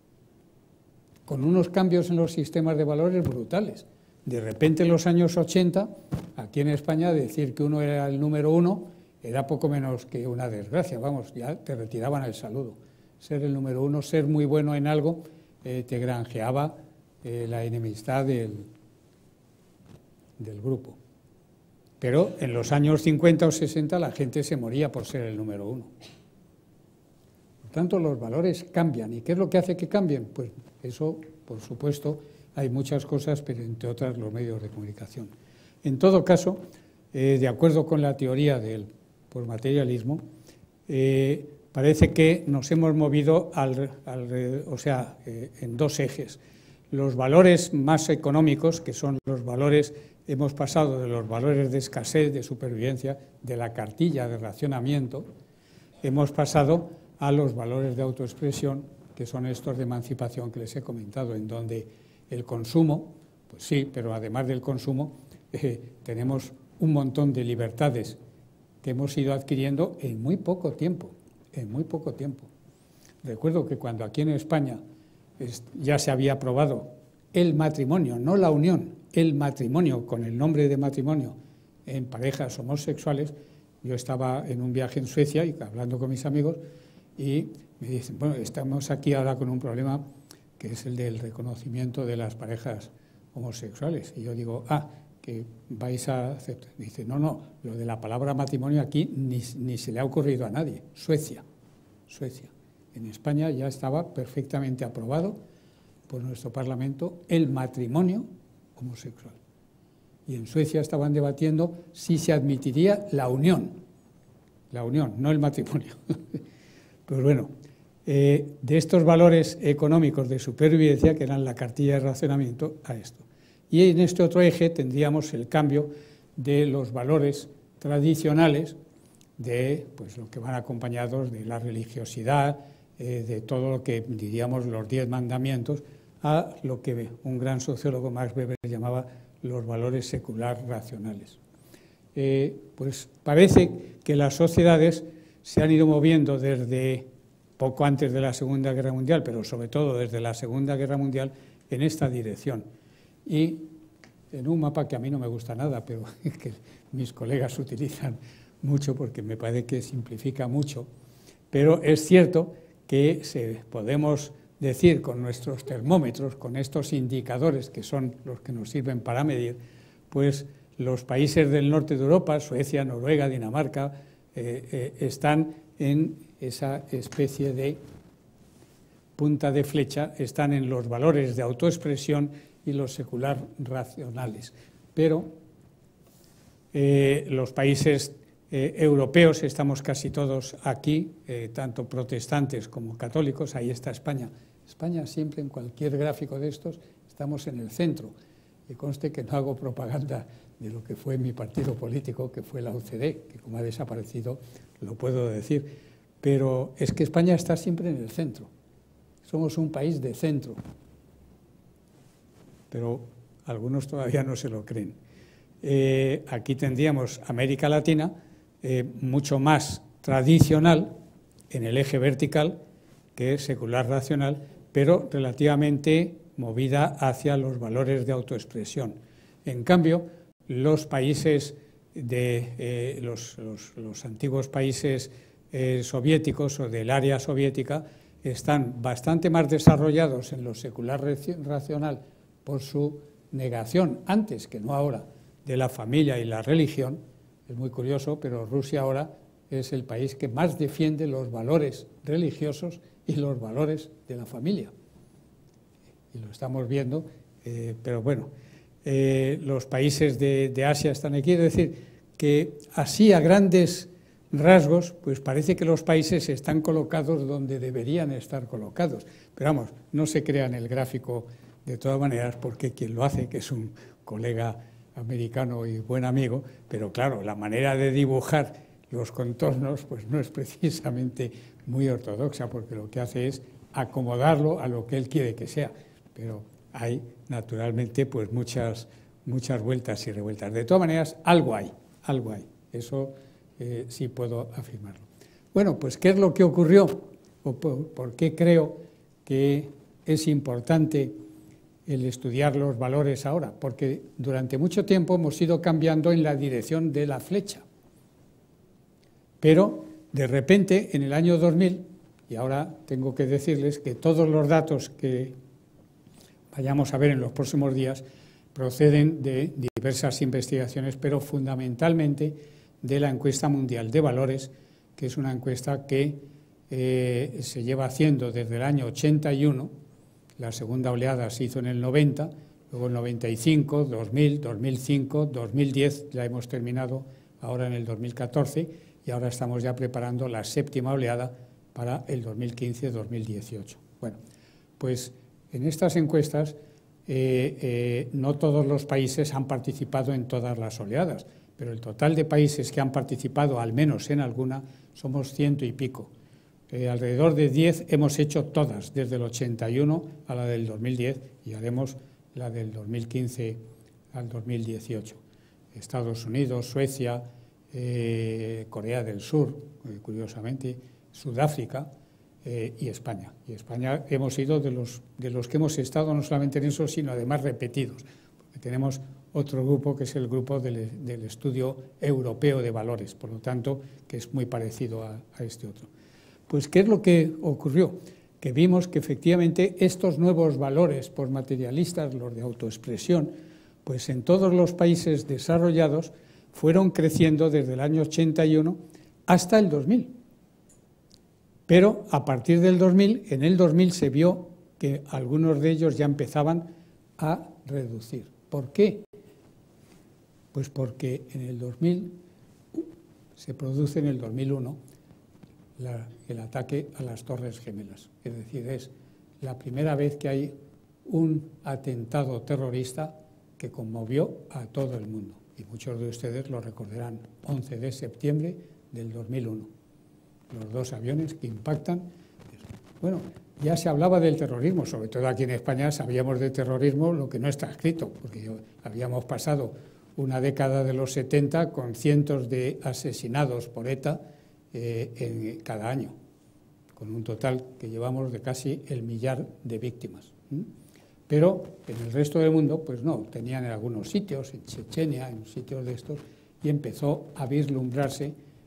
con unos cambios en los sistemas de valores brutales. De repente en los años ochenta, aquí en España, decir que uno era el número uno era poco menos que una desgracia, vamos, ya te retiraban el saludo. Ser el número uno, ser muy bueno en algo, eh, te granjeaba eh, la enemistad del, del grupo. Pero en los años cincuenta o sesenta la gente se moría por ser el número uno. Por tanto, los valores cambian. ¿Y qué es lo que hace que cambien? Pues eso, por supuesto, hay muchas cosas, pero entre otras los medios de comunicación. En todo caso, eh, de acuerdo con la teoría del posmaterialismo, eh, parece que nos hemos movido al, al, o sea, eh, en dos ejes. Los valores más económicos, que son los valores, hemos pasado de los valores de escasez, de supervivencia, de la cartilla de racionamiento, hemos pasado a los valores de autoexpresión, que son estos de emancipación que les he comentado, en donde el consumo, pues sí, pero además del consumo, eh, tenemos un montón de libertades que hemos ido adquiriendo en muy poco tiempo, en muy poco tiempo. Recuerdo que cuando aquí en España es, ya se había aprobado el matrimonio, no la unión, el matrimonio con el nombre de matrimonio en parejas homosexuales, yo estaba en un viaje en Suecia y hablando con mis amigos y me dicen, bueno, estamos aquí ahora con un problema que es el del reconocimiento de las parejas homosexuales. Y yo digo, ah, que vais a aceptar. Dice, no, no, lo de la palabra matrimonio aquí ni, ni se le ha ocurrido a nadie. Suecia, Suecia. En España ya estaba perfectamente aprobado por nuestro Parlamento el matrimonio homosexual. Y en Suecia estaban debatiendo si se admitiría la unión, la unión, no el matrimonio. Pues bueno, eh, de estos valores económicos de supervivencia, que eran la cartilla de racionamiento, a esto. Y en este otro eje tendríamos el cambio de los valores tradicionales, de pues, lo que van acompañados de la religiosidad, eh, de todo lo que diríamos los diez mandamientos, a lo que un gran sociólogo, Max Weber, llamaba los valores secular racionales. Eh, pues parece que las sociedades se han ido moviendo desde poco antes de la Segunda Guerra Mundial, pero sobre todo desde la Segunda Guerra Mundial, en esta dirección. Y en un mapa que a mí no me gusta nada, pero que mis colegas utilizan mucho porque me parece que simplifica mucho, pero es cierto que se, podemos decir con nuestros termómetros, con estos indicadores que son los que nos sirven para medir, pues los países del norte de Europa, Suecia, Noruega, Dinamarca, eh, eh, están en esa especie de punta de flecha, están en los valores de autoexpresión y los secular racionales. Pero eh, los países eh, europeos, estamos casi todos aquí, eh, tanto protestantes como católicos, ahí está España. España siempre en cualquier gráfico de estos estamos en el centro. Y conste que no hago propaganda de lo que fue mi partido político, que fue la U C D, que como ha desaparecido lo puedo decir, pero es que España está siempre en el centro. Somos un país de centro, pero algunos todavía no se lo creen. Eh, aquí tendríamos América Latina, eh, mucho más tradicional en el eje vertical que secular racional, pero relativamente movida hacia los valores de autoexpresión. En cambio, los países de eh, los, los, los antiguos países eh, soviéticos o del área soviética están bastante más desarrollados en lo secular racional por su negación, antes que no ahora, de la familia y la religión. Es muy curioso, pero Rusia ahora es el país que más defiende los valores religiosos y los valores de la familia. Y lo estamos viendo, eh, pero bueno, eh, los países de, de Asia están aquí, es decir, que así a grandes rasgos, pues parece que los países están colocados donde deberían estar colocados. Pero vamos, no se crean el gráfico de todas maneras, porque quien lo hace, que es un colega americano y buen amigo, pero claro, la manera de dibujar los contornos pues no es precisamente muy ortodoxa, porque lo que hace es acomodarlo a lo que él quiere que sea. Pero hay, naturalmente, pues muchas, muchas vueltas y revueltas. De todas maneras, algo hay, algo hay. Eso eh, sí puedo afirmarlo. Bueno, pues, ¿qué es lo que ocurrió? ¿O por, por qué creo que es importante el estudiar los valores ahora? Porque durante mucho tiempo hemos ido cambiando en la dirección de la flecha. Pero, de repente, en el año dos mil, y ahora tengo que decirles que todos los datos que vayamos a ver en los próximos días proceden de diversas investigaciones, pero fundamentalmente de la encuesta mundial de valores, que es una encuesta que eh, se lleva haciendo desde el año ochenta y uno, la segunda oleada se hizo en el noventa, luego el noventa y cinco, dos mil, dos mil cinco, dos mil diez, la hemos terminado ahora en el dos mil catorce y ahora estamos ya preparando la séptima oleada para el dos mil quince dos mil dieciocho. Bueno, pues en estas encuestas eh, eh, no todos los países han participado en todas las oleadas, pero el total de países que han participado, al menos en alguna, somos ciento y pico. Eh, alrededor de diez hemos hecho todas, desde el ochenta y uno a la del dos mil diez, y haremos la del dos mil quince al dos mil dieciocho. Estados Unidos, Suecia, eh, Corea del Sur, eh, curiosamente, Sudáfrica, Eh, y España. Y España hemos sido de los, de los que hemos estado no solamente en eso, sino además repetidos, porque tenemos otro grupo que es el grupo del, del estudio europeo de valores, por lo tanto, que es muy parecido a, a este otro. Pues, ¿qué es lo que ocurrió? Que vimos que efectivamente estos nuevos valores postmaterialistas, los de autoexpresión, pues en todos los países desarrollados fueron creciendo desde el año ochenta y uno hasta el dos mil. Pero a partir del dos mil, en el dos mil se vio que algunos de ellos ya empezaban a reducir. ¿Por qué? Pues porque en el dos mil se produce en el dos mil uno la, el ataque a las Torres Gemelas. Es decir, es la primera vez que hay un atentado terrorista que conmovió a todo el mundo. Y muchos de ustedes lo recordarán, once de septiembre del dos mil uno. Los dos aviones que impactan. Bueno, ya se hablaba del terrorismo, sobre todo aquí en España sabíamos de terrorismo lo que no está escrito, porque habíamos pasado una década de los setenta con cientos de asesinados por ETA eh, en, cada año, con un total que llevamos de casi el millar de víctimas. ¿Mm? Pero en el resto del mundo, pues no, tenían en algunos sitios, en Chechenia, en sitios de estos, y empezó a vislumbrarse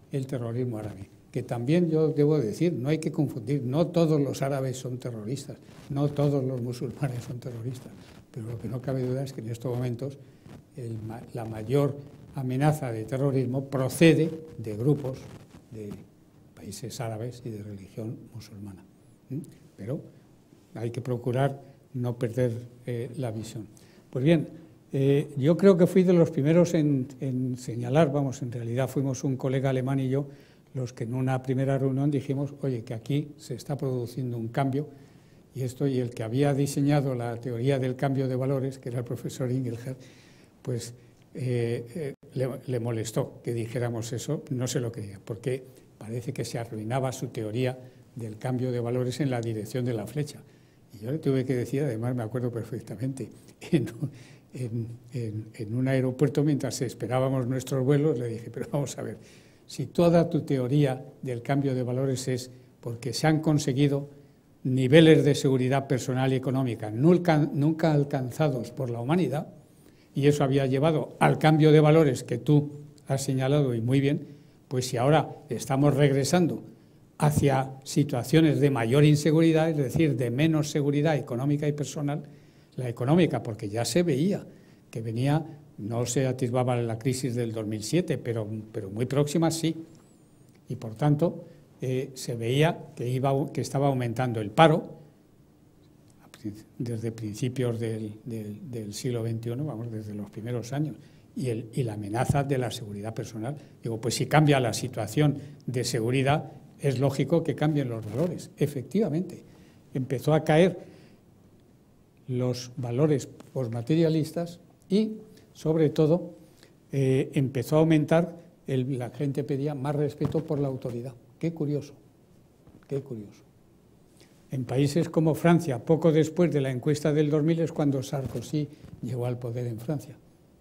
el terrorismo árabe. Que también yo debo decir, no hay que confundir, no todos los árabes son terroristas, no todos los musulmanes son terroristas, pero lo que no cabe duda es que en estos momentos el, la mayor amenaza de terrorismo procede de grupos de países árabes y de religión musulmana. ¿Mm? Pero hay que procurar no perder eh, la visión. Pues bien, eh, yo creo que fui de los primeros en, en señalar, vamos, en realidad fuimos un colega alemán y yo, los que en una primera reunión dijimos, oye, que aquí se está produciendo un cambio, y esto, y el que había diseñado la teoría del cambio de valores, que era el profesor Ingelhard, pues eh, eh, le, le molestó que dijéramos eso, no se lo creía, porque parece que se arruinaba su teoría del cambio de valores en la dirección de la flecha. Y yo le tuve que decir, además me acuerdo perfectamente, en, en, en, en un aeropuerto, mientras esperábamos nuestros vuelos, le dije, pero vamos a ver, si toda tu teoría del cambio de valores es porque se han conseguido niveles de seguridad personal y económica nunca, nunca alcanzados por la humanidad, y eso había llevado al cambio de valores que tú has señalado y muy bien, pues si ahora estamos regresando hacia situaciones de mayor inseguridad, es decir, de menos seguridad económica y personal, la económica, porque ya se veía que venía, no se atisbaba la crisis del dos mil siete, pero, pero muy próxima sí, y por tanto eh, se veía que, iba, que estaba aumentando el paro desde principios del, del, del siglo veintiuno, vamos, desde los primeros años, y, el, y la amenaza de la seguridad personal. Digo, pues si cambia la situación de seguridad, es lógico que cambien los valores. Efectivamente, empezó a caer los valores postmaterialistas y, sobre todo, eh, empezó a aumentar, el, la gente pedía más respeto por la autoridad. Qué curioso, qué curioso. En países como Francia, poco después de la encuesta del dos mil, es cuando Sarkozy llegó al poder en Francia.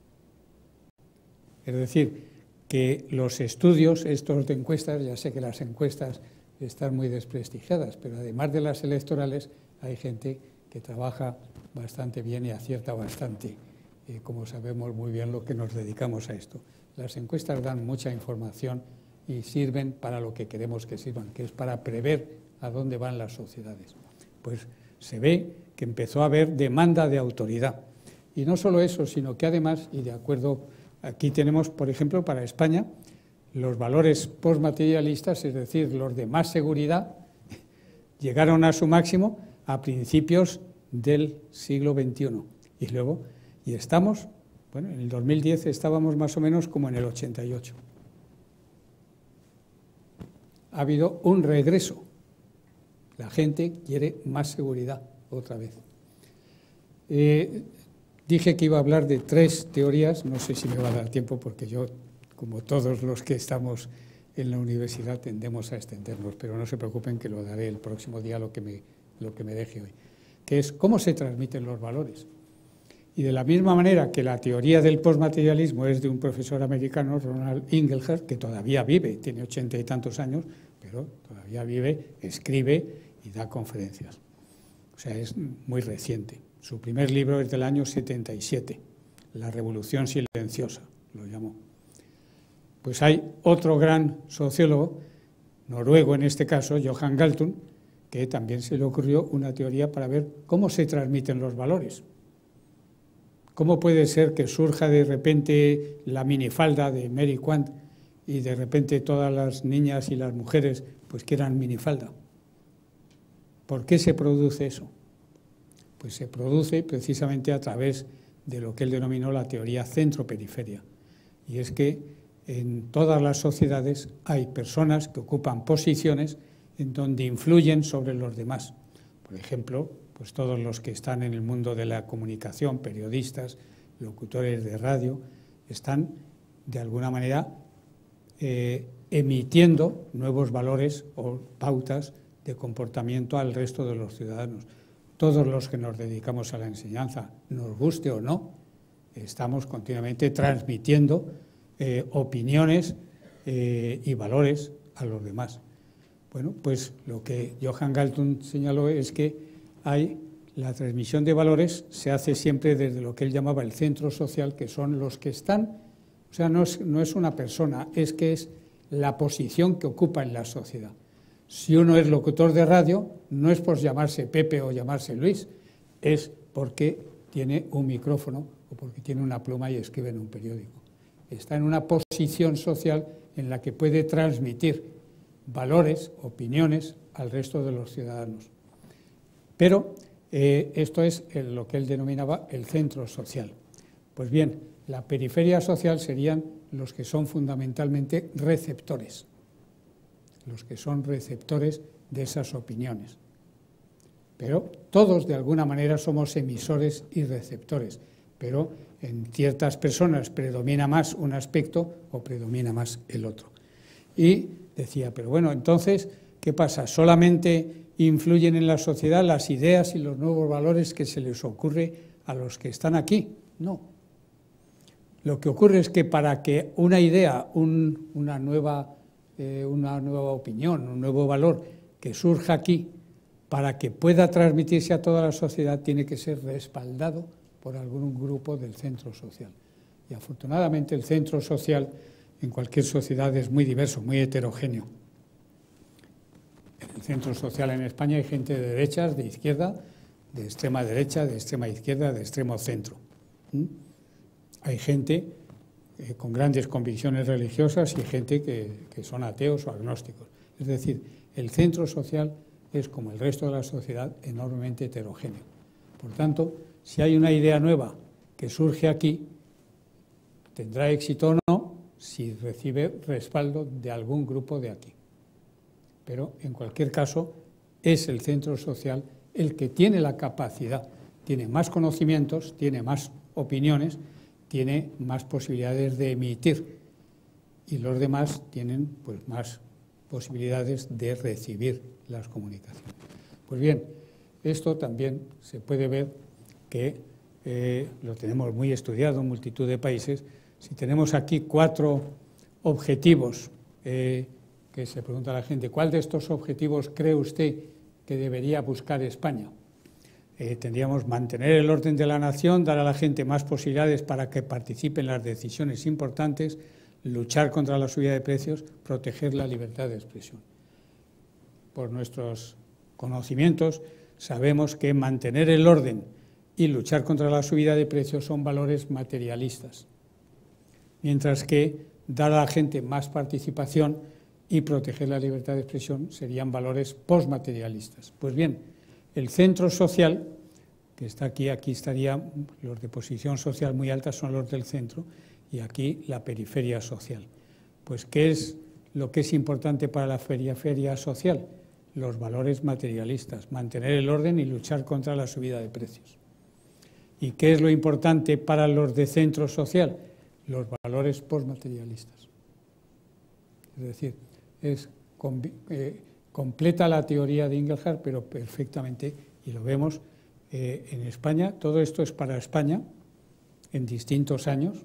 Es decir, que los estudios estos de encuestas, ya sé que las encuestas están muy desprestigiadas, pero además de las electorales hay gente que trabaja bastante bien y acierta bastante, eh, como sabemos muy bien lo que nos dedicamos a esto. Las encuestas dan mucha información y sirven para lo que queremos que sirvan, que es para prever a dónde van las sociedades. Pues se ve que empezó a haber demanda de autoridad. Y no solo eso, sino que además, y de acuerdo, aquí tenemos, por ejemplo, para España, los valores postmaterialistas, es decir, los de más seguridad, llegaron a su máximo a principios del siglo veintiuno. Y luego, y estamos, bueno, en el dos mil diez estábamos más o menos como en el ochenta y ocho. Ha habido un regreso. La gente quiere más seguridad, otra vez. Eh, dije que iba a hablar de tres teorías, no sé si me va a dar tiempo, porque yo, como todos los que estamos en la universidad, tendemos a extendernos, pero no se preocupen que lo daré el próximo día, lo que me, lo que me deje hoy, que es cómo se transmiten los valores. Y de la misma manera que la teoría del postmaterialismo es de un profesor americano, Ronald Ingelhard, que todavía vive, tiene ochenta y tantos años, pero todavía vive, escribe y da conferencias. O sea, es muy reciente. Su primer libro es del año setenta y siete, La Revolución Silenciosa, lo llamó. Pues hay otro gran sociólogo, noruego en este caso, Johan Galtung, que también se le ocurrió una teoría para ver cómo se transmiten los valores. ¿Cómo puede ser que surja de repente la minifalda de Mary Quant y de repente todas las niñas y las mujeres pues quieran minifalda? ¿Por qué se produce eso? Pues se produce precisamente a través de lo que él denominó la teoría centro-periferia. Y es que en todas las sociedades hay personas que ocupan posiciones en donde influyen sobre los demás. Por ejemplo, pues todos los que están en el mundo de la comunicación, periodistas, locutores de radio, están de alguna manera eh, emitiendo nuevos valores o pautas de comportamiento al resto de los ciudadanos. Todos los que nos dedicamos a la enseñanza, nos guste o no, estamos continuamente transmitiendo eh, opiniones eh, y valores a los demás. Bueno, pues lo que Johan Galtung señaló es que hay la transmisión de valores se hace siempre desde lo que él llamaba el centro social, que son los que están, o sea, no es, no es una persona, es que es la posición que ocupa en la sociedad. Si uno es locutor de radio, no es por llamarse Pepe o llamarse Luis, es porque tiene un micrófono o porque tiene una pluma y escribe en un periódico. Está en una posición social en la que puede transmitir valores, opiniones al resto de los ciudadanos. Pero eh, esto es el, lo que él denominaba el centro social. Pues bien, la periferia social serían los que son fundamentalmente receptores, los que son receptores de esas opiniones. Pero todos de alguna manera somos emisores y receptores, pero en ciertas personas predomina más un aspecto o predomina más el otro. Y decía, pero bueno, entonces, ¿qué pasa? ¿Solamente influyen en la sociedad las ideas y los nuevos valores que se les ocurre a los que están aquí? No. Lo que ocurre es que para que una idea, un, una, nueva, eh, una nueva opinión, un nuevo valor que surja aquí, para que pueda transmitirse a toda la sociedad, tiene que ser respaldado por algún grupo del centro social. Y afortunadamente el centro social en cualquier sociedad es muy diverso, muy heterogéneo. En el centro social en España hay gente de derechas, de izquierda, de extrema derecha, de extrema izquierda, de extremo centro. ¿Mm? Hay gente eh, con grandes convicciones religiosas y gente que, que son ateos o agnósticos. Es decir, el centro social es, como el resto de la sociedad, enormemente heterogéneo. Por tanto, si hay una idea nueva que surge aquí, tendrá éxito o no si recibe respaldo de algún grupo de aquí. Pero, en cualquier caso, es el centro social el que tiene la capacidad, tiene más conocimientos, tiene más opiniones, tiene más posibilidades de emitir, y los demás tienen pues, más posibilidades de recibir las comunicaciones. Pues bien, esto también se puede ver que eh, lo tenemos muy estudiado en multitud de países. Si tenemos aquí cuatro objetivos eh, que se pregunta a la gente, ¿cuál de estos objetivos cree usted que debería buscar España? Eh, tendríamos mantener el orden de la nación, dar a la gente más posibilidades para que participe en las decisiones importantes, luchar contra la subida de precios, proteger la libertad de expresión. Por nuestros conocimientos sabemos que mantener el orden y luchar contra la subida de precios son valores materialistas, mientras que dar a la gente más participación y proteger la libertad de expresión serían valores postmaterialistas. Pues bien, el centro social, que está aquí, aquí estarían los de posición social muy alta, son los del centro, y aquí la periferia social. Pues, ¿qué es lo que es importante para la periferia social? Los valores materialistas, mantener el orden y luchar contra la subida de precios. ¿Y qué es lo importante para los de centro social? Los valores postmaterialistas. Es decir, es eh, completa la teoría de Inglehart, pero perfectamente, y lo vemos eh, en España. Todo esto es para España en distintos años,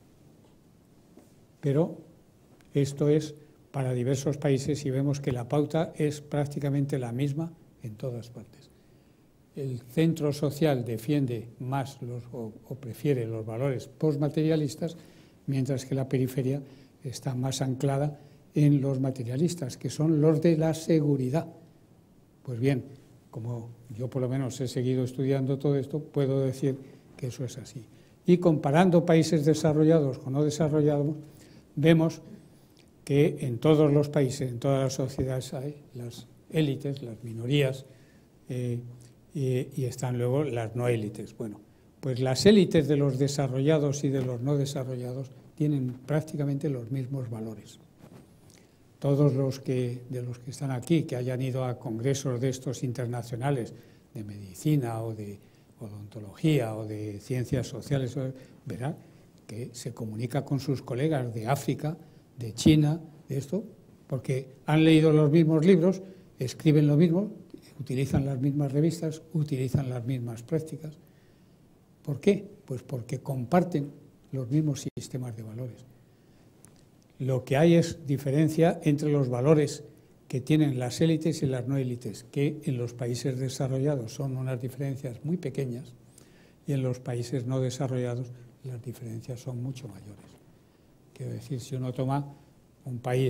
pero esto es para diversos países y vemos que la pauta es prácticamente la misma en todas partes. El centro social defiende más los, o, o prefiere los valores postmaterialistas, mientras que la periferia está más anclada en los materialistas, que son los de la seguridad. Pues bien, como yo por lo menos he seguido estudiando todo esto, puedo decir que eso es así. Y comparando países desarrollados con no desarrollados, vemos que en todos los países, en todas las sociedades hay las élites, las minorías, eh, y, y están luego las no élites. Bueno, pues las élites de los desarrollados y de los no desarrollados tienen prácticamente los mismos valores. Todos los que, de los que están aquí, que hayan ido a congresos de estos internacionales, de medicina o de odontología o de ciencias sociales, verán que se comunica con sus colegas de África, de China, de esto, porque han leído los mismos libros, escriben lo mismo, utilizan las mismas revistas, utilizan las mismas prácticas. ¿Por qué? Pues porque comparten los mismos sistemas de valores. Lo que hay es diferencia entre los valores que tienen las élites y las no élites, que en los países desarrollados son unas diferencias muy pequeñas y en los países no desarrollados las diferencias son mucho mayores. Quiero decir, si uno toma un país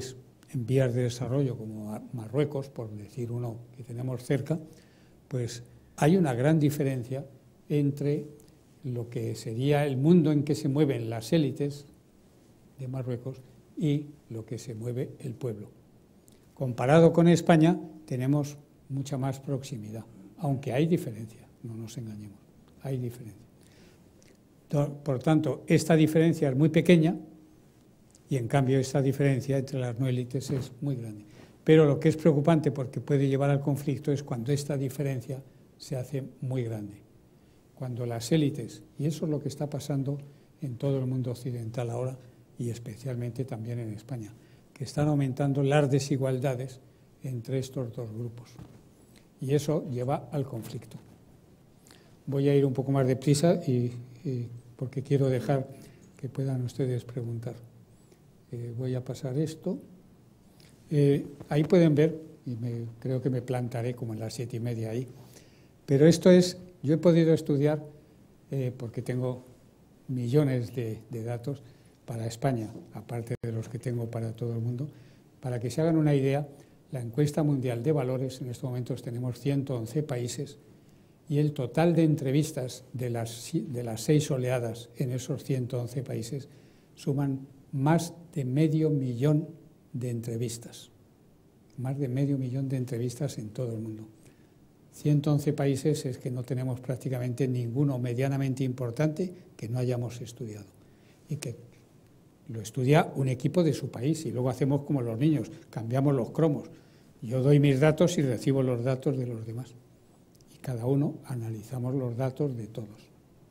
en vías de desarrollo, como Marruecos, por decir uno que tenemos cerca, pues hay una gran diferencia entre lo que sería el mundo en que se mueven las élites de Marruecos y lo que se mueve el pueblo. Comparado con España, tenemos mucha más proximidad, aunque hay diferencia, no nos engañemos, hay diferencia. Por tanto, esta diferencia es muy pequeña y en cambio esta diferencia entre las no élites es muy grande. Pero lo que es preocupante, porque puede llevar al conflicto, es cuando esta diferencia se hace muy grande. Cuando las élites, y eso es lo que está pasando en todo el mundo occidental ahora, y especialmente también en España, que están aumentando las desigualdades entre estos dos grupos. Y eso lleva al conflicto. Voy a ir un poco más deprisa y, y porque quiero dejar que puedan ustedes preguntar. Eh, voy a pasar esto. Eh, ahí pueden ver, y me, creo que me plantaré como en las siete y media ahí, pero esto es, yo he podido estudiar, eh, porque tengo millones de, de datos para España, aparte de los que tengo para todo el mundo, para que se hagan una idea, la encuesta mundial de valores, en estos momentos tenemos ciento once países, y el total de entrevistas de las, de las seis oleadas en esos ciento once países suman más de medio millón de entrevistas. Más de medio millón de entrevistas en todo el mundo. ciento once países es que no tenemos prácticamente ninguno medianamente importante que no hayamos estudiado. Y que lo estudia un equipo de su país y luego hacemos como los niños, cambiamos los cromos. Yo doy mis datos y recibo los datos de los demás. Cada uno analizamos los datos de todos.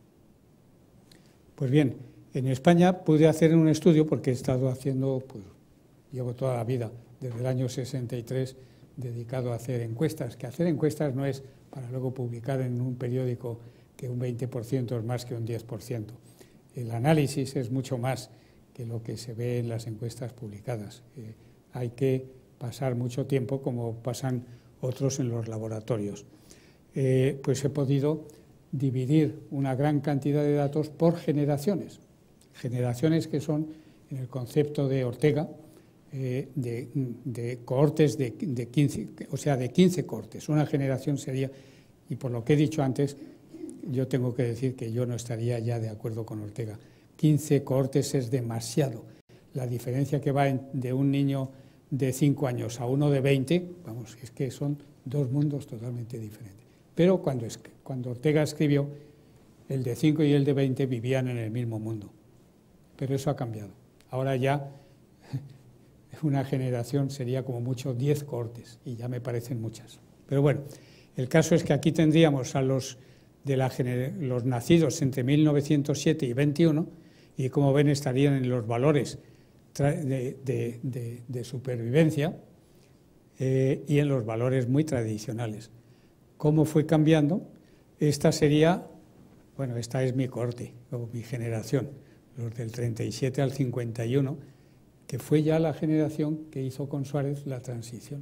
Pues bien, en España pude hacer un estudio, porque he estado haciendo, pues llevo toda la vida, desde el año sesenta y tres, dedicado a hacer encuestas, que hacer encuestas no es para luego publicar en un periódico que un veinte por ciento es más que un diez por ciento. El análisis es mucho más que lo que se ve en las encuestas publicadas. Eh, hay que pasar mucho tiempo, como pasan otros en los laboratorios. Eh, pues he podido dividir una gran cantidad de datos por generaciones. Generaciones que son, en el concepto de Ortega, eh, de, de cohortes de, de quince, o sea, de quince cohortes. Una generación sería, y por lo que he dicho antes, yo tengo que decir que yo no estaría ya de acuerdo con Ortega. quince cohortes es demasiado. La diferencia que va en, de un niño de cinco años a uno de veinte, vamos, es que son dos mundos totalmente diferentes. Pero cuando, cuando Ortega escribió, el de cinco y el de veinte vivían en el mismo mundo. Pero eso ha cambiado. Ahora ya una generación sería como mucho diez cohortes, y ya me parecen muchas. Pero bueno, el caso es que aquí tendríamos a los, de la, los nacidos entre mil novecientos siete y veintiuno, y como ven estarían en los valores de, de, de, de supervivencia eh, y en los valores muy tradicionales. ¿Cómo fue cambiando? Esta sería, bueno, esta es mi cohorte, o mi generación, los del treinta y siete al cincuenta y uno, que fue ya la generación que hizo con Suárez la transición.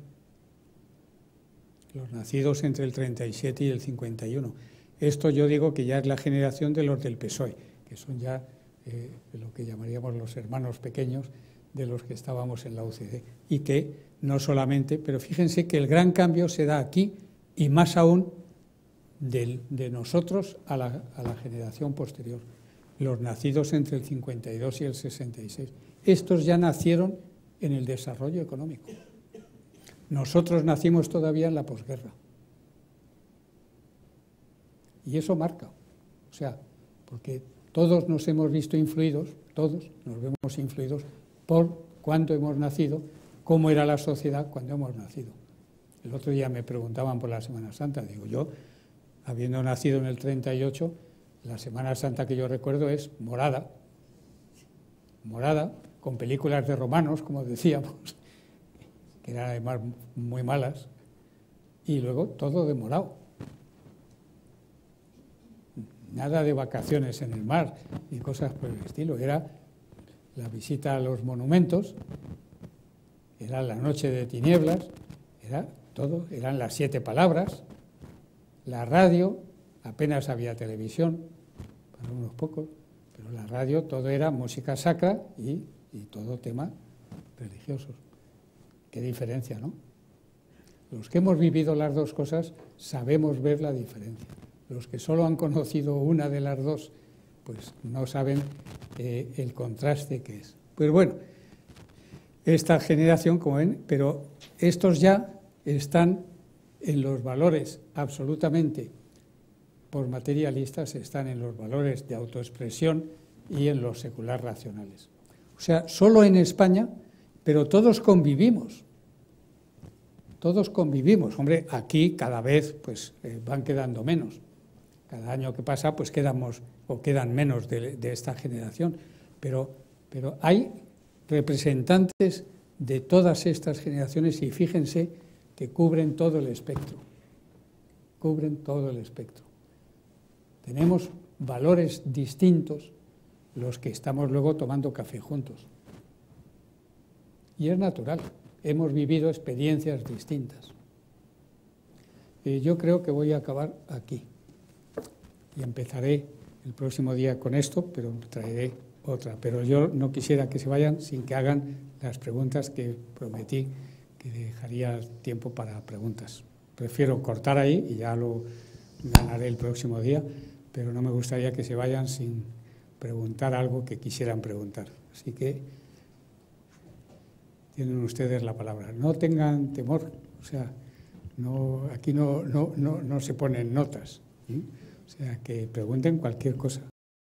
Los nacidos entre el treinta y siete y el cincuenta y uno. Esto yo digo que ya es la generación de los del P S O E, que son ya eh, lo que llamaríamos los hermanos pequeños de los que estábamos en la U C D. Y que no solamente, pero fíjense que el gran cambio se da aquí, y más aún de, de nosotros a la, a la generación posterior, los nacidos entre el cincuenta y dos y el sesenta y seis. Estos ya nacieron en el desarrollo económico. Nosotros nacimos todavía en la posguerra. Y eso marca. O sea, porque todos nos hemos visto influidos, todos nos vemos influidos por cuándo hemos nacido, cómo era la sociedad cuando hemos nacido. El otro día me preguntaban por la Semana Santa. Digo, yo, habiendo nacido en el treinta y ocho, la Semana Santa que yo recuerdo es morada. Morada, con películas de romanos, como decíamos, que eran además muy malas, y luego todo de morado. Nada de vacaciones en el mar, ni cosas por el estilo. Era la visita a los monumentos, era la noche de tinieblas, era todo, eran las siete palabras, la radio, apenas había televisión, para unos pocos, pero la radio todo era música sacra y, y todo tema religiosos. qué diferencia, ¿no? Los que hemos vivido las dos cosas sabemos ver la diferencia. Los que solo han conocido una de las dos, pues no saben eh, el contraste que es. Pues bueno, esta generación, como ven, pero estos ya están en los valores absolutamente por materialistas, están en los valores de autoexpresión y en los secular racionales. O sea, solo en España, pero todos convivimos. Todos convivimos. Hombre, aquí cada vez pues, eh, van quedando menos. Cada año que pasa, pues quedamos o quedan menos de, de esta generación. Pero, pero hay representantes de todas estas generaciones y fíjense que cubren todo el espectro. Cubren todo el espectro. Tenemos valores distintos los que estamos luego tomando café juntos. Y es natural. Hemos vivido experiencias distintas. Eh, yo creo que voy a acabar aquí. Y empezaré el próximo día con esto, pero traeré otra. Pero yo no quisiera que se vayan sin que hagan las preguntas que prometí, que dejaría tiempo para preguntas. Prefiero cortar ahí y ya lo ganaré el próximo día, pero no me gustaría que se vayan sin preguntar algo que quisieran preguntar. Así que tienen ustedes la palabra. No tengan temor, o sea, no, aquí no, no, no, no se ponen notas, ¿sí? O sea, que pregunten cualquier cosa.